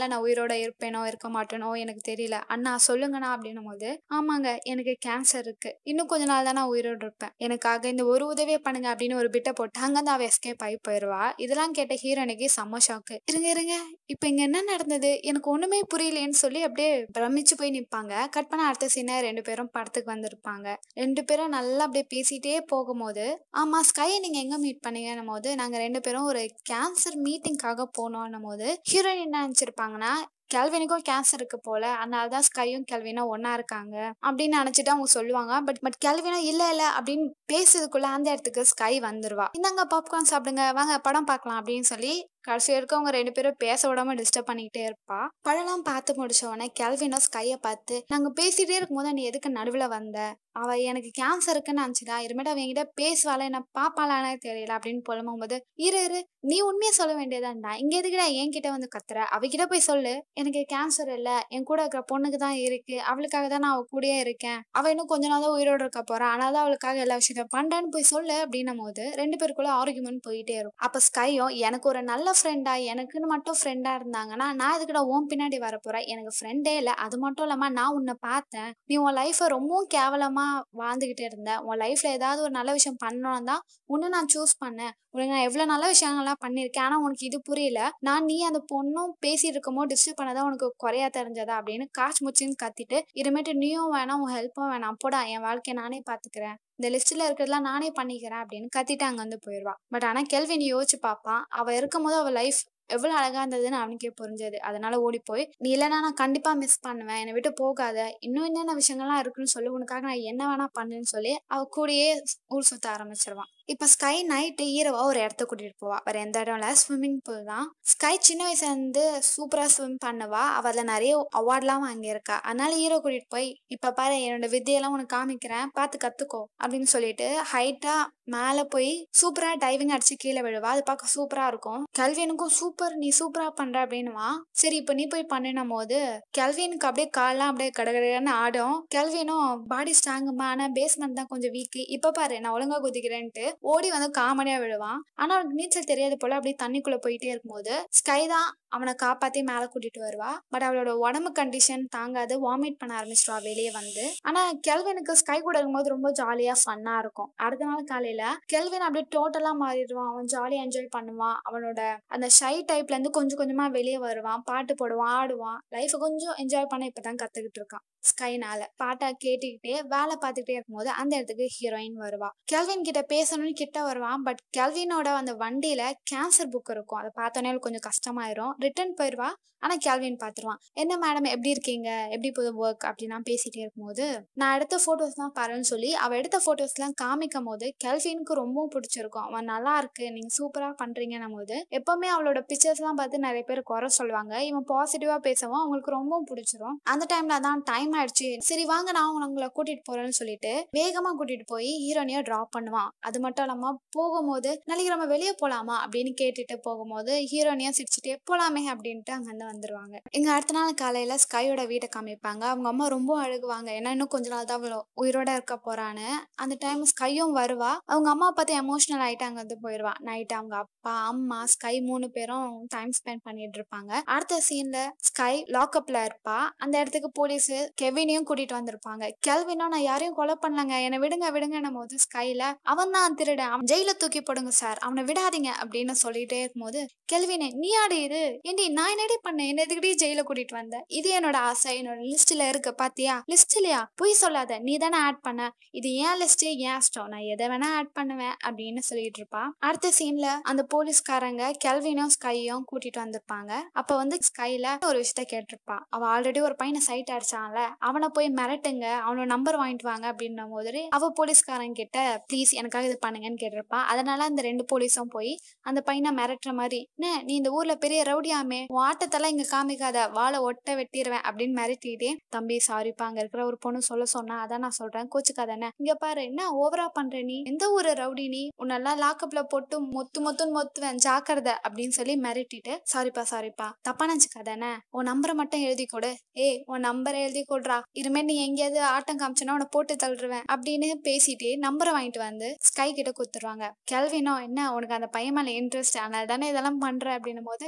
நான் உயிரோட இருப்பேனோ இருக்க மாட்டேனோ எனக்கு தெரியல, அண்ணா சொல்லுங்கண்ணா அப்படின்னும் போது, ஆமாங்க எனக்கு கேன்சர் இருக்கு, இன்னும் கொஞ்ச நாள் தான் நான் உயிரோடு இருப்பேன், எனக்காக இந்த ஒரு உதவியை பண்ணுங்க அப்படின்னு ஒரு பிட்டை போட்டு அங்கேருந்து அவ எஸ்கேப் ஆகி போயிடுவா. இதெல்லாம் கேட்ட ஹீரோனுக்கு செம்ம ஷாக்கு. இருங்க இருங்க, இப்போ இங்க என்ன நடந்தது, எனக்கு ஒண்ணுமே புரியலேன்னு சொல்லி அப்படியே பிரமிச்சு போய் நிற்பாங்க. கட் பண்ண அடுத்த சீனை 2 பேரும் படத்துக்கு வந்திருப்பாங்க. 2 பேரும் நல்லா அப்படியே பேசிட்டே போகும்போது, ஆமா ஸ்கையை நீங்க எங்க மீட் பண்ணீங்கன்னும் போது, நாங்க 2 பேரும் ஒரு கேன்சர் மீட்டிங்காக போனோம்னும் போது, ஹீரோயின் என்ன நினைச்சிருப்பாங்கன்னா, கெல்வினுக்கும் கேன்சர் இருக்கு போல, அதனாலதான் ஸ்கையும் கெல்வினும் ஒன்னா இருக்காங்க அப்படின்னு நினைச்சிட்டு அவங்க சொல்லுவாங்க. பட் கெல்வினும் இல்ல இல்ல அப்படின்னு பேசுறதுக்குள்ள அந்த இடத்துக்கு ஸ்கை வந்துருவா. இந்தாங்க பாப்கார்ன் சாப்பிடுங்க, வாங்க படம் பார்க்கலாம் அப்படின்னு சொல்லி கடைசி வரைக்கும் அவங்க 2 பேரும் பேச விடாம டிஸ்டர்ப் பண்ணிக்கிட்டே இருப்பா. படம்லாம் பார்த்து முடிச்ச உடனே கெல்வினும் ஸ்கையை பார்த்து, நாங்க பேசிட்டே இருக்கும்போது நீ எதுக்கு நடுவில் வந்த, அவ எனக்கு கேன்சர் இருக்குன்னு நினச்சிடா, இருமேட்டு அவ என்கிட்ட பேசுவாள என்ன பாப்பாளானே தெரியல அப்படின்னு புலம்பும் போது, இரு நீ உண்மையை சொல்ல வேண்டியதான்டா, இங்க எதுக்குடா என்கிட்ட வந்து கத்துற, அவகிட்ட போய் சொல்லு எனக்கு கேன்சர் இல்ல, என் கூட இருக்கிற பொண்ணுக்கு தான் இருக்கு, அவளுக்காக தான் நான் அவ கூடயே இருக்கேன், அவ இன்னும் கொஞ்ச நாள் தான் உயிரோடு இருக்க போறா, அதனால அவளுக்காக எல்லா விஷயத்தையும் பண்றேன்னு போய் சொல்லு அப்படின்னும் போது 2 பேருக்குள்ள ஆர்குமெண்ட் போயிட்டே இருக்கும். அப்ப ஸ்கையும், எனக்கு ஒரு நல்ல ஃப்ரெண்டா, எனக்குன்னு மட்டும் ஃப்ரெண்டா இருந்தாங்கன்னா நான் எதுக்குடா உன் பின்னாடி வர போறேன், எனக்கு ஃப்ரெண்டே இல்லை, அது மட்டும் இல்லாம நான் உன்னை பார்த்தேன், நீ உன் லைஃபை ரொம்பவும் கேவலமா வாழ்ந்துகிட்டே இருந்த, உன் லைஃப்ல ஏதாவது ஒரு நல்ல விஷயம் பண்ணணும் தான் உன்னை நான் சூஸ் பண்ணேன், உனக்கு நான் எவ்வளவு நல்ல விஷயங்கள்லாம் பண்ணியிருக்கேன், ஆனா உனக்கு இது புரியல, நீ அந்த பொண்ணும் பேசிட்டு இருக்கமோ டிஸ்டர்ப் பண்ணதான் உனக்கு குறையா தெரிஞ்சதா அப்படின்னு காசு முச்சின்னு கத்திட்டு, இருமேட்டு நீயும் வேணாம் உன் ஹெல்ப்பும் வேணாம், போடா என் வாழ்க்கையை நானே பாத்துக்கிறேன், இந்த லிஸ்ட்ல இருக்கிறதுலாம் நானே பண்ணிக்கிறேன் அப்படின்னு கத்திட்டு அங்க வந்து போயிடுவா. பட் ஆனா கெல்வின் யோசிச்சு பார்ப்பான், அவ இருக்கும் போது அவ லைஃப் எவ்வளவு அழகா இருந்ததுன்னு அவனுக்கே புரிஞ்சது. அதனால ஓடி போய், நீ இல்லைன்னா நான் கண்டிப்பா மிஸ் பண்ணுவேன், என்னை விட்டு போகாத, இன்னும் என்னென்ன விஷயங்கள்லாம் இருக்குன்னு சொல்லி உனக்காக நான் என்ன வேணா பண்ணுன்னு சொல்லி அவ கூடயே ஊர் சுத்த ஆரம்பிச்சிருவான். இப்ப ஸ்கை நைட்டு ஹீரோவா ஒரு இடத்த கூட்டிட்டு போவா. வேற எந்த இடம் இல்ல, ஸ்விம்மிங் பூல் தான். ஸ்கை சின்ன வயசுல இருந்து சூப்பரா ஸ்விம் பண்ணுவா, அவ அதுல நிறைய அவார்ட்லாம் வாங்கியிருக்கா. அதனால ஹீரோ கூட்டிட்டு போய், இப்ப பாரு என்னோட வித்தையெல்லாம் உனக்கு காமிக்கிறேன், பார்த்து கத்துக்கோ அப்படின்னு சொல்லிட்டு ஹைட்டா மேல போய் சூப்பரா டைவிங் அடிச்சு கீழே விழுவா. அது பார்க்க சூப்பரா இருக்கும். கெல்வினுக்கும் சூப்பர் நீ சூப்பரா பண்ற அப்படின்னுவா. சரி இப்ப நீ போய் பண்ணினும் போது கெல்வினுக்கு அப்படியே கால்லாம் அப்படியே கடகடன்னு ஆடும். கெல்வினும் பாடி ஸ்ட்ராங்குமா, ஆனா பேஸ்மெண்ட் தான் கொஞ்சம் வீக்கு, இப்ப பாரு நான் ஒழுங்கா குதிக்கிறேன்ட்டு ஓடி வந்து காமெடியா விழுவான். ஆனா அவனுக்கு நீச்சல் தெரியாது போல, அப்படியே தண்ணிக்குள்ள போயிட்டே இருக்கும்போது ஸ்கை தான் அவனை காப்பாத்தி மேல கூட்டிட்டு வருவா. பட் அவளோட உடம்பு கண்டிஷன் தாங்காது, வாமிட் பண்ண ஆரம்பிச்சிருவா வெளியே வந்து. ஆனா கெல்வினுக்கு ஸ்கை கூட இருக்கும்போது ரொம்ப ஜாலியா ஃபன்னா இருக்கும். அடுத்த நாள் காலையில கெல்வின் அப்படியே டோட்டலா மாறிடுவான். அவன் ஜாலியா என்ஜாய் பண்ணுவான். அவனோட அந்த ஷை டைப்ல இருந்து கொஞ்சம் கொஞ்சமா வெளியே வருவான், பாட்டு போடுவான், ஆடுவான், லைஃப் கொஞ்சம் என்ஜாய் பண்ண இப்பதான் கத்துக்கிட்டு இருக்கான். ஸ்கைனால பாட்டை கேட்டுக்கிட்டே வேலை பார்த்துக்கிட்டே இருக்கும்போது அந்த இடத்துக்கு ஹீரோயின் வருவா. கெல்வின் கிட்ட பேசணும்னு கிட்ட வருவான். பட் கெல்வினோட அந்த வண்டியில கேன்சர் புக் இருக்கும், அதை பார்த்தோன்னே கொஞ்சம் கஷ்டமாயிரும், ரிட்டர்ன் போயிடுவா. ஆனா கெல்வின் பார்த்துருவான். என்ன மேடம் எப்படி இருக்கீங்க, எப்படி போகுது ஒர்க் அப்படின்னா பேசிட்டே இருக்கும்போது, நான் எடுத்த போட்டோஸ் தான் பாருன்னு சொல்லி அவ எடுத்த போட்டோஸ் எல்லாம் காமிக்கும் போது கெல்வினுக்கு ரொம்பவும் பிடிச்சிருக்கும். அவன் நல்லா இருக்கு, நீங்க சூப்பரா பண்றீங்கன்னும் போது, எப்பவுமே அவளோட பிக்சர்ஸ் எல்லாம் பார்த்து நிறைய பேர் குறை சொல்லுவாங்க, இவன் பாசிட்டிவா பேசவும் அவங்களுக்கு ரொம்பவும் பிடிச்சிரும். அந்த டைம்ல தான் டைம் ஆயிடுச்சு, சரி வாங்க நான் உங்களை கூட்டிட்டு போறேன்னு சொல்லிட்டு வேகமா கூட்டிட்டு போய் ஹீரோனியா டிராப் பண்ணுவான். அது மட்டும் இல்லாம போகும்போது நாளைக்கு நம்ம வெளியே போலாமா அப்படின்னு கேட்டுட்டு போகும்போது ஹீரோனியா சிரிச்சுட்டே போலாமே அப்படின்ட்டு அங்கிருந்து வந்துருவாங்க. இங்க அடுத்த நாள் காலையில ஸ்கையோட வீட்டை காமிப்பாங்க. அவங்க அம்மா ரொம்ப அழுகுவாங்க, ஏன்னா இன்னும் கொஞ்ச நாள் தான் அவ்வளோ உயிரோட இருக்க போறான்னு. அந்த டைம் ஸ்கையும் வருவா. அவங்க அம்மா பார்த்து எமோஷனல் ஆயிட்டு அங்க வந்து போயிடுவா. நைட் அவங்க அப்பா அம்மா ஸ்கை 3 பேரும் டைம் ஸ்பெண்ட் பண்ணிட்டு இருப்பாங்க. அடுத்த சீன்ல ஸ்கை லாக்அப்ல இருப்பா. அந்த இடத்துக்கு போலீஸ் கெவினையும் கூட்டிட்டு வந்திருப்பாங்க. கெல்வினும் நான் யாரையும் கொலை பண்ணலங்க, என்னை விடுங்க விடுங்கன்னும் போது ஸ்கைல அவன் தான் திருடன், அவன் ஜெயில தூக்கி போடுங்க சார், அவனை விடாதீங்க அப்படின்னு சொல்லிட்டே இருக்கும்போது கெல்வினே நீ ஆடு இது ஏண்டி நான் என்னடி பண்ணேன், என்ன எதுக்கடி ஜெயில கூட்டிட்டு வந்த, இது என்னோட ஆசை, என்னோட லிஸ்ட்ல இருக்கு பாத்தியா, லிஸ்ட் இல்லையா பொய் சொல்லாத, நீ தானே ஆட் பண்ண, இது ஏன் லிஸ்ட் ஏன் இஷ்டம், நான் எதை வேணா ஆட் பண்ணுவேன் அப்படின்னு சொல்லிட்டு இருப்பா. அடுத்த சீன்ல அந்த போலீஸ்காரங்க கெல்வினும் ஸ்கையும் கூட்டிட்டு வந்திருப்பாங்க. அப்ப வந்து ஸ்கைல ஒரு விஷயத்த கேட்டிருப்பா. அவ ஆல்ரெடி ஒரு பையனை சைட் அடிச்சான்ல, அவனை போய் மிரட்டுங்க, அவனோட நம்பர் வாங்கிட்டு வாங்க அப்படின்ன போது அவ போலீஸ்காரன் கிட்ட ப்ளீஸ் எனக்காக இது பண்ணுங்கன்னு கேட்டிருப்பா. அதனால அந்த 2 போலீஸும் போய் அந்த பையனை மிரட்டுற மாதிரி, நீ இந்த ஊர்ல பெரிய ரவுடியாமே, உன் ஆட்டத்தெல்லாம் இங்க காமிக்காத, வாழை ஒட்ட வெட்டிடுவேன் அப்படின்னு மிரட்டிட்டே, தம்பி சாரிப்பா அங்க இருக்கிற ஒரு பொண்ணு சொல்ல சொன்னா அதான் நான் சொல்றேன், கோச்சுக்காதானே, இங்க பாரு என்ன ஓவரா பண்ற, நீ எந்த ஊரு ரவுடி, நீ உன்னெல்லாம் லாக்அப்ல போட்டு மொத்துன்னு மொத்துவேன் ஜாக்கிரதை அப்படின்னு சொல்லி மிரட்டிட்டு, சாரிப்பா தப்பா நினைச்சுக்காதானே, உன் நம்பரை மட்டும் எழுதி கொடு, உன் நம்பரை எழுதி கொடுறா, இனிமே நீ எங்கேயாவது ஆட்டம் காமிச்சனா உன்னை போட்டு தள்ளுருவேன் அப்படின்னு பேசிட்டு நம்பரை வாங்கிட்டு வந்து ஸ்கை கிட்ட கொடுத்துருவாங்க. கெல்வினோ என்ன உனக்கு அந்த பையன் மேல இன்ட்ரெஸ்ட், அதனால தானே இதெல்லாம் பண்ற அப்படின்னும் போது, அப்படிலாம்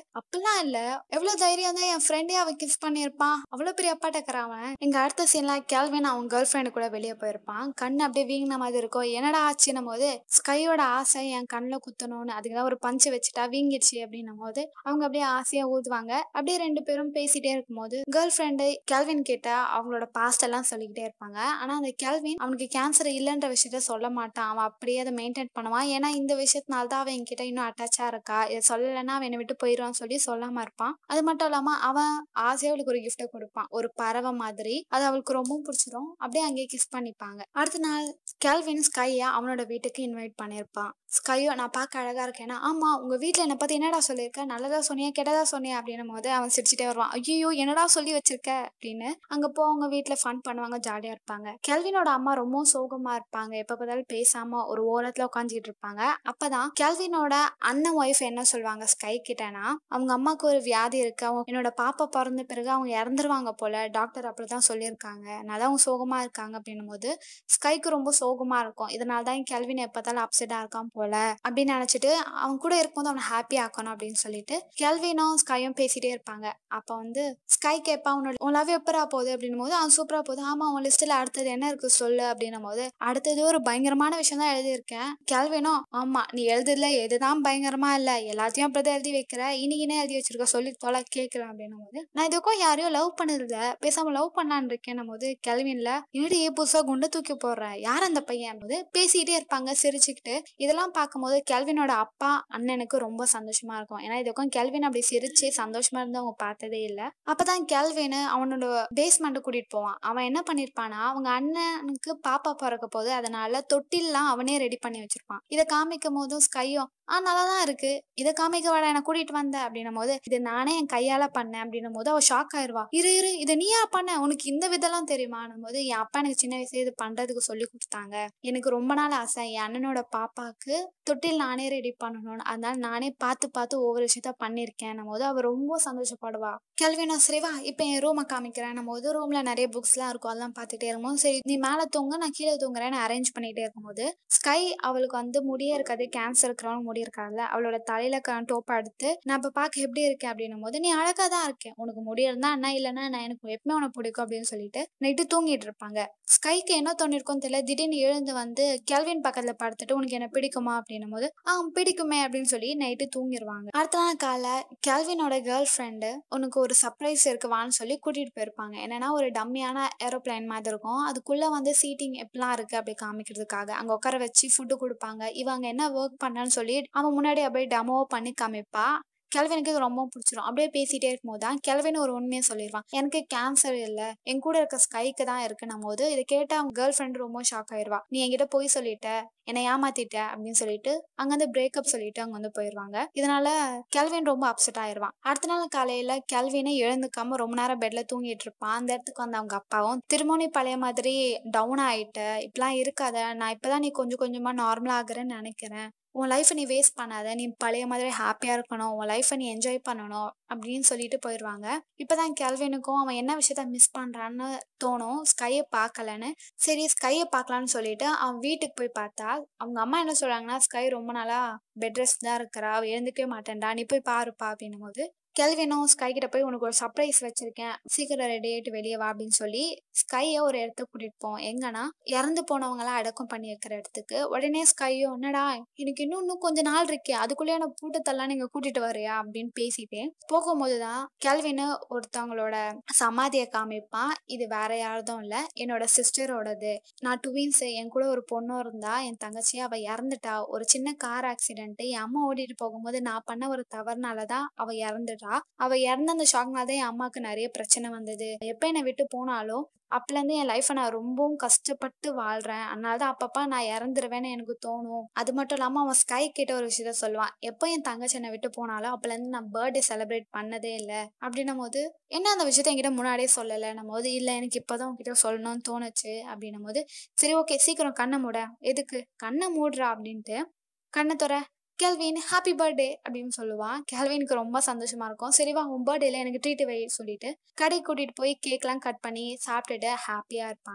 அப்படிலாம் இல்ல, எவ்வளவு தைரியம் தான் என் ஃப்ரெண்டே அவன் கிஸ் பண்ணியிருப்பான், அவ்வளவு பெரிய அப்பாட்டக்கிறான். எங்க அடுத்த சீன்ல கெல்வின் அவன் கேர்ள் ஃப்ரெண்டு கூட வெளியே போயிருப்பான். கண் அப்படியே வீங்கின மாதிரி இருக்கும். என்னடா ஆச்சுன்னும் போது ஸ்கையோட ஆசை என் கண்ணுல குத்தணும்னு அதுக்குதான் ஒரு பஞ்சு வச்சுட்டா வீங்கிடுச்சு அப்படின்னும் போது அவங்க அப்படியே ஆசையா ஊதுவாங்க. அப்படியே 2 பேரும் பேசிட்டே இருக்கும்போது கேர்ள் ஃப்ரெண்டு கெல்வின் கிட்ட அவங்களோட பாஸ்ட் எல்லாம் சொல்லிக்கிட்டே இருப்பாங்க. ஆனா அந்த கெல்வின் அவனுக்கு கேன்சர் இல்லைன்ற விஷயத்த சொல்ல மாட்டான். அவன் அப்படியே அதை மெயின்டைன் பண்ணுவான். ஏன்னா இந்த விஷயத்தினால தான் அவன் என்கிட்ட இன்னும் அட்டாச்சா இருக்கா, இதை சொல்லலைன்னா அவன் என்னை விட்டு போயிடுவான்னு சொல்லி சொல்லாம இருப்பான். அது மட்டும் இல்லாம அவன் ஆசையா அவளுக்கு ஒரு கிஃப்ட கொடுப்பான், ஒரு பறவை மாதிரி. அது அவளுக்கு ரொம்ப பிடிச்சிரும். அப்படியே அங்கேயே கிஸ் பண்ணிப்பாங்க. அடுத்த நாள் கெல்வின் ஸ்கைய அவனோட வீட்டுக்கு இன்வைட் பண்ணியிருப்பான். ஸ்கையோ நான் பார்க்க அழகா இருக்கேன்னா, ஆமா உங்க வீட்டுல என்னை பத்தி என்னடா சொல்லியிருக்க, நல்லதா சொன்னியா கெட்டதா சொன்னியா அப்படின்னும் போது அவன் சிரிச்சுட்டே வருவான். ஐயோ என்னடா சொல்லி வச்சிருக்க அப்படின்னு. அங்க போ அவங்க வீட்டுல ஃபன் பண்ணுவாங்க, ஜாலியா இருப்பாங்க. கெல்வினோட அம்மா ரொம்ப சோகமா இருப்பாங்க, எப்ப பார்த்தாலும் பேசாம ஒரு ஓரத்துல உட்காந்துட்டு இருப்பாங்க. அப்பதான் கெல்வினோட அண்ணன் ஒய்ஃப் என்ன சொல்லுவாங்க ஸ்கை கிட்டனா, அவங்க அம்மாவுக்கு ஒரு வியாதி இருக்கு, அவங்க என்னோட பாப்பா பிறந்த பிறகு அவங்க இறந்துருவாங்க போல, டாக்டர் அப்படிதான் சொல்லியிருக்காங்க, அதனால அவங்க சோகமா இருக்காங்க அப்படின்னும் போது ஸ்கைக்கு ரொம்ப சோகமா இருக்கும். இதனாலதான் கெல்வின் எப்பத்தாலும் அப்செட்டா இருக்கான் போல அப்படின்னு நினைச்சிட்டு அவன் கூட இருக்கும்போது அவனை ஹாப்பி ஆக்கணும் அப்படின்னு சொல்லிட்டு கெல்வினும் ஸ்கையும் பேசிட்டே இருப்பாங்க. அப்ப வந்து ஸ்கை கேட்பா உன் லவ் எப்பரா போகுது அப்படின்னும் போது அவன் சூப்பரா போகுது, ஆமா உன் லிஸ்ட்ல அடுத்தது என்ன இருக்கு சொல்லு அப்படின்னும் போது அடுத்தது ஒரு பயங்கரமான விஷயம் தான் எழுதியிருக்கேன். கெல்வினும் ஆமா நீ எழுதுல எதுதான் பயங்கரமா இல்ல, எல்லாத்தையும் அப்படிதான் எழுதி வைக்கிற, இன்னைக்குன்னே எழுதி வச்சிருக்க, சொல்லி தொலை கேட்கிறேன் அப்படின்னும் போது நான் இதுக்கும் யாரையும் லவ் பண்ணதில்ல, பேசாம லவ் பண்ணலான்னு இருக்கேன் போது கெல்வின்ல என்னடி புதுசா குண்டை தூக்கி போடுற, யார் அந்த பையன் போது பேசிக்கிட்டே இருப்பாங்க சிரிச்சுக்கிட்டு. இதெல்லாம் பார்க்கும்போது கெல்வினோட அப்பா அண்ணனுக்கு ரொம்ப சந்தோஷமா இருக்கும். ஏன்னா இதுக்கும் கெல்வின் அப்படி சிரிச்சு சந்தோஷமா இருந்து அவங்க பார்த்ததே இல்லை. அப்பதான் கெல்வின் அவனோட பேஸ்மெண்ட் கூட்டிட்டு போவான். அவன் என்ன பண்ணிருப்பானா, அவங்க அண்ணனுக்கு பாப்பா பிறக்க போது, அதனால தொட்டில்லாம் அவனே ரெடி பண்ணி வச்சிருப்பான். இதை காமிக்கும் போதும் ஸ்கையும் நல்லாதான் இருக்கு, இதை காமிக்க வாடா என்ன கூட்டிட்டு வந்த அப்படின்னும் போது இது நானே என் கையால பண்ணேன் அப்படின்னும் போது அவ ஷாக் ஆயிருவா. இரு இதை நீயா பண்ண, உனக்கு இந்த விதெல்லாம் தெரியுமான்னும் போது என் அப்பா எனக்கு சின்ன வயசுல இது பண்றதுக்கு சொல்லி கொடுத்தாங்க, எனக்கு ரொம்ப நாள் ஆசை என் அண்ணனோட பாப்பாக்கு தொட்டில் நானே ரெடி பண்ணணும்னு, அதனால நானே பார்த்து ஒவ்வொரு விஷயத்த பண்ணிருக்கேன் போது அவ ரொம்ப சந்தோஷப்படுவா. கெல்வினோ சரிவா இப்ப என் ரூமை காமிக்கிறேன் போது ரூம்ல நிறைய புக்ஸ் எல்லாம் இருக்கும், அதெல்லாம் பார்த்துட்டே இருக்கும்போது சரி நீ மேல தூங்க நான் கீழே தூங்குறேன்னு அரேஞ்ச் பண்ணிட்டே இருக்கும்போது ஸ்கை அவளுக்கு வந்து முடியே இருக்காது, கேன்சர் இருக்கிறவங்க முடி இருக்காதுல்ல, அவளோட தலையில டோப்பா எடுத்து நான் இப்ப பார்க்க எப்படி இருக்கேன் அப்படின்னும் போது நீ அழகா தான் இருக்கேன், உனக்கு முடி இருந்தா என்ன இல்லைன்னா நான் எனக்கு எப்பவுமே உனக்கு பிடிக்கும் அப்படின்னு சொல்லிட்டு நைட்டு தூங்கிட்டு இருப்பாங்க. ஸ்கைக்கு என்ன தோணிருக்கும் தெரியல, திடீர்னு எழுந்து வந்து கெல்வின் பக்கத்துல படுத்துட்டு உனக்கு என்ன பிடிக்குமா அப்படின்னும் போது பிடிக்குமே அப்படின்னு சொல்லி நைட்டு தூங்கிடுவாங்க. அடுத்த நாள் காலை கெல்வினோட கேர்ள் ஃப்ரெண்டு உனக்கு ஒரு சர்ப்ரைஸ் இருக்குவான்னு சொல்லி கூட்டிட்டு போயிருப்பாங்க. என்னன்னா ஒரு டம்மியான ஏரோப்ளைன் மாதிரி இருக்கும், அதுக்குள்ள வந்து சீட்டிங் எப்படிலாம் இருக்கு அப்படி காமிக்கிறதுக்காக அங்க உட்கார வச்சு ஃபுட்டு கொடுப்பாங்க. இவங்க என்ன ஒர்க் பண்ணான்னு சொல்லி அவன் முன்னாடி அப்படியே டெமோ பண்ணி காமிப்பா. கெல்வினுக்கு இது ரொம்ப பிடிச்சிரும். அப்படியே பேசிட்டே இருக்கும்போது தான் கெல்வின் ஒரு உண்மையை சொல்லிடுவான், எனக்கு கேன்சர் இல்லை என் கூட இருக்க ஸ்கைக்கு தான் இருக்குன்னும் போது இதை கேட்ட அவங்க கேர்ள் ஃப்ரெண்ட் ரொம்ப ஷாக் ஆயிடுவா. நீ என்கிட்ட போய் சொல்லிட்ட, என்னை ஏமாத்திட்ட அப்படின்னு சொல்லிட்டு அங்க வந்து பிரேக்கப் சொல்லிட்டு அங்க வந்து போயிடுவாங்க. இதனால கெல்வின் ரொம்ப அப்செட் ஆயிடுவான். அடுத்த நாள் காலையில கெல்வினை எழுந்துக்காம ரொம்ப நேரம் பெட்ல தூங்கிட்டு இருப்பான். அந்த இடத்துக்கு வந்து அவங்க அப்பாவும் திருமணி பழைய மாதிரி டவுன் ஆயிட்ட, இப்பெல்லாம் இருக்காத, நான் இப்பதான் நீ கொஞ்சம் கொஞ்சமா நார்மல் ஆகுறேன்னு நினைக்கிறேன், உன் லைஃப்பை நீ வேஸ்ட் பண்ணாத, நீ பழைய மாதிரி ஹாப்பியா இருக்கணும், உன் லைஃப்பை நீ என்ஜாய் பண்ணணும் அப்படின்னு சொல்லிட்டு போயிடுவாங்க. இப்பதான் கெல்வினுக்கும் அவன் என்ன விஷயத்த மிஸ் பண்றான்னு தோணும், ஸ்கையை பார்க்கலன்னு. சரி ஸ்கையை பார்க்கலான்னு சொல்லிட்டு அவன் வீட்டுக்கு போய் பார்த்தா அவங்க அம்மா என்ன சொல்றாங்கன்னா, ஸ்கை ரொம்ப நாளா பெட் ரெஸ்ட் தான் இருக்கிறா, அவ எழுந்துக்கவே மாட்டேன்டா, நீ போய் பாருப்பா அப்படின்னும் போது கெல்வினும் ஸ்கை கிட்ட போய் உனக்கு ஒரு சர்ப்ரைஸ் வச்சிருக்கேன், சீக்கிரம் ரெடி ஆயிட்டு வெளியே வா அப்படின்னு சொல்லி ஸ்கையை ஒரு இடத்துக்கு கூட்டிட்டு போவோம். எங்கன்னா இறந்து போனவங்க எல்லாம் அடக்கம் பண்ணி வைக்கிற இடத்துக்கு. உடனே ஸ்கையோ என்னடா எனக்கு இன்னும் கொஞ்ச நாள் இருக்கே, அதுக்குள்ளேயே நான் கூட்டத்தெல்லாம் நீங்க கூட்டிட்டு வரையா அப்படின்னு பேசிட்டேன். போகும்போதுதான் கெல்வின் ஒருத்தவங்களோட சமாதியை காமிப்பான். இது வேற யாரதும் இல்ல, என்னோட சிஸ்டரோடது. நான் ட்வின்ஸ், என் கூட ஒரு பொண்ணு இருந்தா, என் தங்கச்சி, அவ இறந்துட்டா, ஒரு சின்ன கார் ஆக்சிடென்ட், என் அம்மா ஓடிட்டு போகும்போது நான் பண்ண ஒரு தவறுனாலதான் அவ இறந்துட்டா. அவ இறந்த அந்த ஷாக்னால்தான் என் அம்மாவுக்கு நிறைய பிரச்சனை வந்தது, எப்ப என்னை விட்டு போனாலும் அப்பல இருந்து என் லைஃப்பை நான் ரொம்பவும் கஷ்டப்பட்டு வாழ்றேன், அதனாலதான் அப்பப்ப நான் இறந்துருவேன்னு எனக்கு தோணும். அது மட்டும் இல்லாம அவன் ஸ்கை கிட்ட ஒரு விஷயத்த சொல்லுவான், எப்போ என் தங்கச்சி என்னை விட்டு போனாலும் அப்பல இருந்து நான் பர்த்டே செலிப்ரேட் பண்ணதே இல்லை அப்படின்னும் போது என்ன அந்த விஷயத்த என்கிட்ட முன்னாடியே சொல்லலை நம்ம போது இல்லை எனக்கு இப்போதான் உங்ககிட்ட சொல்லணும்னு தோணுச்சு அப்படின்னும் போது சரி ஓகே சீக்கிரம் கண்ணை மூட, எதுக்கு கண்ணை மூடுறா அப்படின்ட்டு கண்ணை துற, கெல்வின் ஹாப்பி பர்த்டே அப்படின்னு சொல்லுவான். கெல்வினுக்கு ரொம்ப சந்தோஷமா இருக்கும். சரிவா உன் பர்த்டேல எனக்கு ட்ரீட் வை சொல்லிட்டு கடைக்கு கூட்டிட்டு போய் கேக்லாம் கட் பண்ணி சாப்பிட்டுட்டு ஹாப்பியா இருப்பாங்க.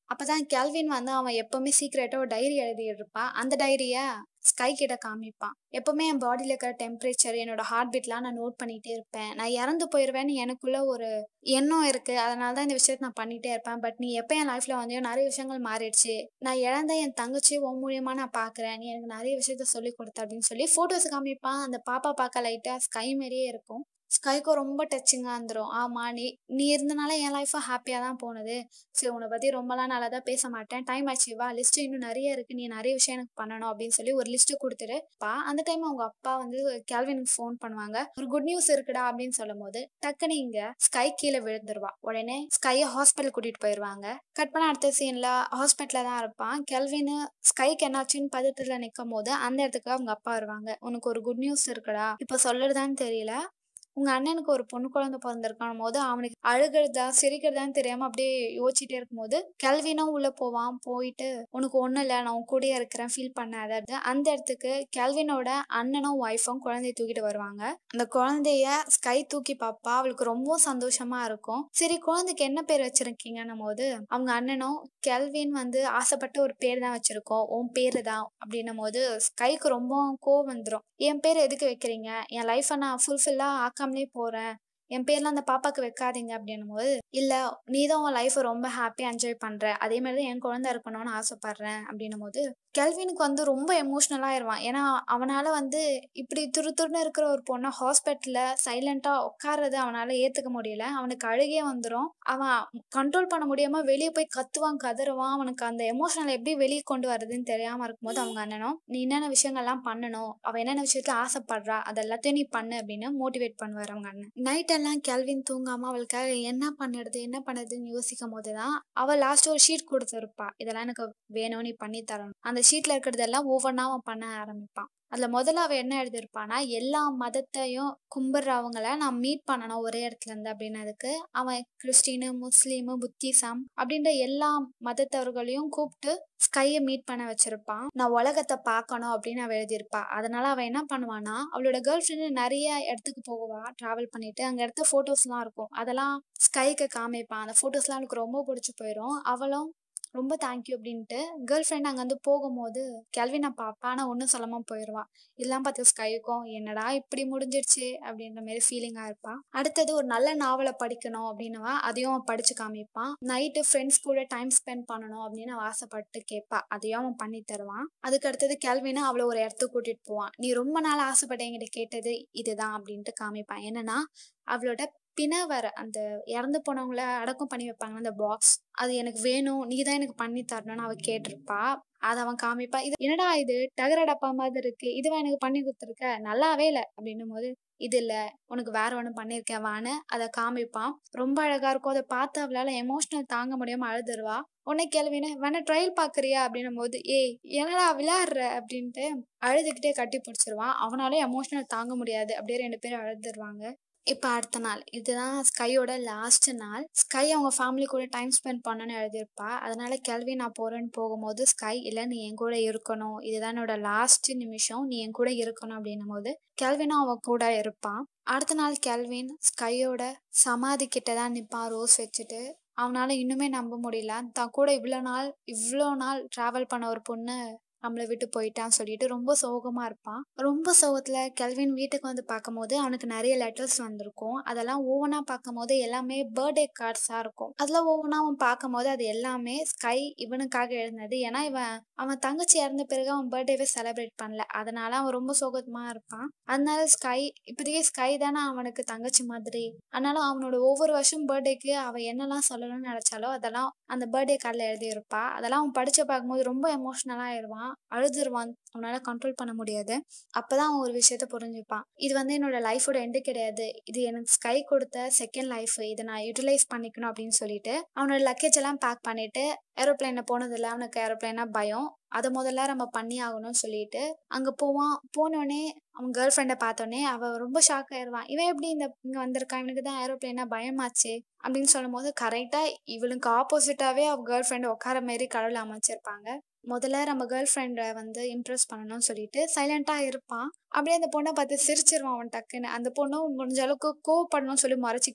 அப்பதான் கெல்வின் வந்து அவன் எப்பவுமே சீக்ரெட்டா ஒரு டைரி எழுதிட்டு இருப்பான். அந்த டைரிய ஸ்கை கிட்ட காமிப்பான். எப்பவுமே என் பாடியில இருக்கிற டெம்பரேச்சர், என்னோட ஹார்ட் பீட்லாம் நான் நோட் பண்ணிட்டே இருப்பேன். நான் இறந்து போயிருவேன்னு எனக்குள்ள ஒரு எண்ணம் இருக்கு. அதனால தான் இந்த விஷயத்த நான் பண்ணிட்டே இருப்பேன். பட் நீ எப்ப என் லைஃப்ல வந்தியோ நெறைய விஷயங்கள் மாறிடுச்சு. நான் இழந்த என் தங்கச்சிய உன் மூலியமா நான் பார்க்குறேன். நீ எனக்கு நெறைய விஷயத்த சொல்லிக் குடுத்த அப்படின்னு சொல்லி ஃபோட்டோஸ் காமிப்பான். அந்த பாப்பா பார்க்க லைட்டா ஸ்கை மாரியே இருக்கும். ஸ்கைக்கும் ரொம்ப டச்சிங்கா இருந்துரும். ஆமா நீ நீ இருந்தனால என் லைஃபும் ஹாப்பியா தான் போனது. சரி உன்ன பத்தி ரொம்பலாம் நல்லதா பேச மாட்டேன். டைம் ஆச்சு வா லிஸ்ட் இன்னும் நெறைய இருக்கு. நீ நெறைய விஷயம் எனக்கு பண்ணணும் அப்படின்னு சொல்லி ஒரு லிஸ்ட் குடுத்துட்டு அந்த டைம் அவங்க அப்பா வந்து கெல்வினுக்கு ஃபோன் பண்ணுவாங்க. ஒரு குட் நியூஸ் இருக்குடா அப்படின்னு சொல்லும்போது, டக்குனு இங்க ஸ்கை கீழ விழுந்துருவா. உடனே ஸ்கைய ஹாஸ்பிட்டல் கூட்டிட்டு போயிருவாங்க. கட் பண்ண அடுத்த சீன்ல ஹாஸ்பிட்டல்ல தான் இருப்பான். கெல்வின் ஸ்கைக்கு என்னாச்சுன்னு பதட்டத்துல நிக்கும்போது, அந்த இடத்துக்கு அவங்க அப்பா வருவாங்க. உனக்கு ஒரு குட் நியூஸ் இருக்குடா. இப்ப சொல்லுறதான்னு தெரியல. உங்க அண்ணனுக்கு ஒரு பொண்ணு குழந்தை பொறந்திருக்கான்னும்போது, அவனுக்கு அழுகுறதா, சிரிக்கிறதான்னு தெரியாம அப்படியே யோசிச்சுட்டே இருக்கும்போது, கெல்வினும் உள்ள போவான். போயிட்டு, "உனக்கு ஒண்ணும் இல்ல. நான் உன் கூடயே இருக்கிறேன். ஃபீல் பண்ணாத." அந்த இடத்துக்கு கெல்வினோட அண்ணனும், ஒய்ஃபும் குழந்தைய தூக்கிட்டு வருவாங்க. அந்த குழந்தைய ஸ்கை தூக்கி பாப்பா. அவளுக்கு ரொம்ப சந்தோஷமா இருக்கும். சரி குழந்தைக்கு என்ன பேர் வச்சிருக்கீங்கன்னும்போது, அவங்க அண்ணனும், "கெல்வின் வந்து ஆசைப்பட்ட ஒரு பேர் தான் வச்சிருக்கோம். உன் பேரு தான்." அப்படின்னும்போது, ஸ்கைக்கு ரொம்ப கோவம் வந்துரும். "என் பேர் எதுக்கு வைக்கிறீங்க? என் லைஃப்ப நான் ஃபுல்ஃபில்லா ஆக்காமலே போறேன். என் பேர்லாம் அந்த பாப்பாக்கு வைக்காதீங்க." அப்படின்னும்போது, "இல்ல நீ தான் உன் லைஃப்ப ரொம்ப ஹாப்பியா என்ஜாய் பண்ற. அதே மாரி தான் என் குழந்தை இருக்கணும்னு ஆசைப்படுறேன்." அப்படின்னும்போது, கெல்வினுக்கு வந்து ரொம்ப எமோஷனல் ஆயிருவான். ஏன்னா, அவனால வந்து இப்படி துருதுருன்னு இருக்கிற ஒரு பொண்ண ஹாஸ்பிட்டல்ல சைலன்ட்டா உட்கார்றத அவனால ஏத்துக்க முடியல. அவனுக்கு அழுகையே வந்துரும். அவன் கண்ட்ரோல் பண்ண முடியாம வெளிய போய் கத்துவான், கதறுவான். அவனுக்கு அந்த எமோஷனல எப்படி வெளிய கொண்டு வரதுன்னு தெரியாம இருக்கும்போது, அவங்க அண்ணனும், "நீ என்னென்ன விஷயங்கள்லாம் பண்ணணும், அவ என்னென்ன விஷயத்துல ஆசைப்படுறா, அது எல்லாத்தையும் நீ பண்ணு." அப்படின்னு மோட்டிவேட் பண்ணுவாரு அவங்க அண்ணன். நைட் எல்லாம் கெல்வின் தூங்காம அவளுக்காக என்ன பண்ணுறதுன்னு யோசிக்கும்போது தான், அவ லாஸ்ட் ஒரு ஷீட் குடுத்திருப்பா. "இதெல்லாம் எனக்கு வேணும், நீ பண்ணி தரணும்." அந்த ஷீட்ல இருக்கிறதெல்லாம் ஒவ்வொன்னா அவன் பண்ண ஆரம்பிப்பான். அதுல முதல்ல அவ என்ன எழுதியிருப்பான்னா, எல்லா மதத்தையும் கும்பிடுறவங்கள நான் மீட் பண்ணணும் ஒரே இடத்துல இருந்து அப்படின்னதுக்கு, அவன் கிறிஸ்டினு, முஸ்லீமு, புத்திசம் அப்படின்ற எல்லா மதத்தவர்களையும் கூப்பிட்டு ஸ்கைய மீட் பண்ண வச்சிருப்பான். நான் உலகத்த பார்க்கணும் அப்படின்னு அவ எழுதியிருப்பா. அதனால அவ என்ன பண்ணுவான்னா, அவளோட கேர்ள் ஃப்ரெண்டு நெறைய இடத்துக்கு போவா. டிராவல் பண்ணிட்டு அங்க எடுத்த ஃபோட்டோஸ்லாம் இருக்கும். அதெல்லாம் ஸ்கைக்கு காமிப்பான். அந்த ஃபோட்டோஸ்லாம் அவளுக்கு ரொம்ப புடிச்சு போயிரும். அவளும் ரொம்ப தேங்க் யூ அப்படின்ட்டு கேர்ள் ஃப்ரெண்ட் அங்கேருந்து போகும்போது கெல்வின பாப்பா. ஆனா ஒண்ணும் சொல்லாம போயிருவா. இதெல்லாம் பார்த்து ஸ்கைக்கும் என்னடா இப்படி முடிஞ்சிடுச்சே அப்படின்ற மாரி ஃபீலிங்கா இருப்பா. அடுத்தது ஒரு நல்ல நாவல படிக்கணும் அப்படின்னுவா. அதையும் அவன் படிச்சு காமிப்பான். நைட்டு ஃப்ரெண்ட்ஸ் கூட டைம் ஸ்பெண்ட் பண்ணணும் அப்படின்னு அவ ஆசைப்பட்டு கேட்பா. அதையும் அவன் பண்ணி தருவான். அதுக்கு அடுத்தது கெல்வின் அவள ஒரு இடத்துக்கு கூட்டிட்டு போவான். நீ ரொம்ப நாள் ஆசைப்பட்ட என்கிட்ட கேட்டது இதுதான் அப்படின்ட்டு காமிப்பான். என்னன்னா அவளோட பிணவற அந்த இறந்து போனவங்கள அடக்கம் பண்ணி வைப்பாங்கல்ல அந்த பாக்ஸ். அது எனக்கு வேணும். நீ தான் எனக்கு பண்ணி தரணும்னு அவ கேட்டிருப்பா. அத அவன் காமிப்பான். "இது என்னடா இது டகர டப்பா மாதிரி இருக்கு. இதுவா எனக்கு பண்ணி குடுத்துருக்க? நல்லாவே இல்ல." அப்படின்னும்போது, "இது இல்ல. உனக்கு வேற ஒண்ணு பண்ணியிருக்கேன் வான்னு" அத காமிப்பான். ரொம்ப அழகா இருக்கும். அத பார்த்து அவளால எமோஷனல் தாங்க முடியாம அழுதுருவா. உடனே கெல்வின், "வேணா ட்ரையல் பார்க்குறியா?" அப்படின்னும்போது, "ஏய் என்னடா விளையாடுற?" அப்படின்ட்டு அழுதுகிட்டே கட்டி பிடிச்சிருவான். அவனாலயும் எமோஷனல் தாங்க முடியாது. அப்படியே 2 பேரும் அழுதுருவாங்க. இப்ப அடுத்த நாள். இதுதான் ஸ்கையோட லாஸ்ட் நாள். ஸ்கை அவங்க ஃபேமிலி கூட டைம் ஸ்பெண்ட் பண்ணணும்னு எழுதியிருப்பா. அதனால கெல்வின் நான் போறேன்னு போகும்போது, ஸ்கை இல்ல நீ என் கூட இருக்கணும். இதுதான் என்னோட லாஸ்ட் நிமிஷம். நீ என் கூட இருக்கணும் அப்படின்னும்போது, கெல்வினும் அவ கூட இருப்பான். அடுத்த நாள் கெல்வின் ஸ்கையோட சமாதி கிட்ட தான் நிப்பான் ரோஸ் வச்சுட்டு. அவனால இன்னுமே நம்ப முடியல. தான் கூட இவ்ளோ நாள் டிராவல் பண்ண ஒரு பொண்ணு நம்மள விட்டு போயிட்டான்னு சொல்லிட்டு ரொம்ப சோகமா இருப்பான். ரொம்ப சோகத்துல கெல்வின் வீட்டுக்கு வந்து பார்க்கும்போது, அவனுக்கு நெறைய லெட்டர்ஸ் வந்திருக்கும். அதெல்லாம் ஒவ்வொன்னா பார்க்கும்போது எல்லாமே பர்த்டே கார்ட்ஸா இருக்கும். அதுல ஒவ்வொன்னா அவன் பார்க்கும்போது அது எல்லாமே ஸ்கை இவனுக்காக எழுதினது. ஏன்னா அவன் தங்கச்சி இறந்த பிறகு அவன் பர்த்டேவே செலிப்ரேட் பண்ணல. அதனால அவன் ரொம்ப சோகமா இருப்பான். அதனால இப்போதைக்கு ஸ்கை தானே அவனுக்கு தங்கச்சி மாதிரி. அதனால அவனோட ஒவ்வொரு வருஷம் பர்த்டேக்கு அவ என்னெல்லாம் சொல்லணும்னு நினைச்சாலோ அதெல்லாம் அந்த பர்த்டே கார்ட்ல எழுதியிருப்பா. அதெல்லாம் அவன் படிச்சு பார்க்கும்போது ரொம்ப எமோஷனலா ஆயிருவான். அழுதுருவான். அவனால கண்ட்ரோல் பண்ண முடியாது. அப்பதான் அவன் ஒரு விஷயத்த புரிஞ்சுப்பான். இது வந்து என்னோட லைஃபோட எண்டு கிடையாது. இது எனக்கு ஸ்கை கொடுத்த செகண்ட் லைஃப். இதை நான் யூட்டிலைஸ் பண்ணிக்கணும் அப்படின்னு சொல்லிட்டு அவனோட லக்கேஜ் எல்லாம் பேக் பண்ணிட்டு ஏரோப்ளைன்ல போனதில்ல. அவனுக்கு ஏரோப்ளைனா பயம். அத முதல்ல நம்ம பண்ணி ஆகணும்னு சொல்லிட்டு அங்க போவான். போனோனே அவன் கேர்ள் ஃப்ரெண்ட பார்த்தோனே அவ ரொம்ப ஷாக் ஆயிருவான். இவன் எப்படி இங்க வந்திருக்கான்? இவனுக்கு தான் ஏரோப்ளைனா பயமாச்சே அப்படின்னு சொல்லும்போது கரெக்டா இவளுக்கு ஆப்போசிட்டாவே அவ கேர்ள் ஃப்ரெண்ட் உட்கார மாரி கடவுள் அமைச்சிருப்பாங்க. முதல்ல நம்ம கேர்ள் ஃப்ரெண்ட வந்து இம்ப்ரெஸ் பண்ணணும்னு சொல்லிட்டு சைலண்டா இருப்பான். அப்படியே அந்த பொண்ண பார்த்து சிரிச்சிருவான் அவன் டக்குன்னு. அந்த பொண்ணும் முடிஞ்ச அளவுக்கு கோவப்படணும்னு சொல்லி மறைச்சுக்கிட்டு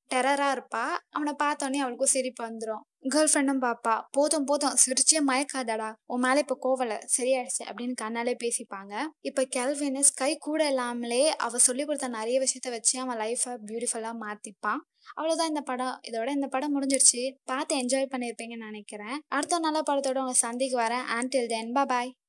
டெரரா இருப்பா. அவன பார்த்தோனே அவளுக்கும் சிரிப்பு வந்துரும். கேர்ள் ஃப்ரெண்டும் பாப்பா. "போதும் போதும் சிரிச்சே மயக்காதடா. உன் மேல இப்ப கோவம் இல்ல. சரியாயிடுச்சு" அப்படின்னு கண்ணாலே பேசிப்பாங்க. இப்ப கெல்வின் ஸ்கை கூட இல்லாமலே அவ சொல்லிக் குடுத்த நெறைய விஷயத்த வச்சு அவன் லைஃப பியூட்டிஃபுல்லா மாத்திப்பான். அவ்வளோதான் இந்த படம். இதோட இந்த படம் முடிஞ்சிருச்சு. பார்த்து என்ஜாய் பண்ணியிருப்பீங்கன்னு நெனைக்கிறேன். அடுத்த நல்ல படத்தோட உங்கள சந்திக்க வரேன். அன்டில் தென் பாய்.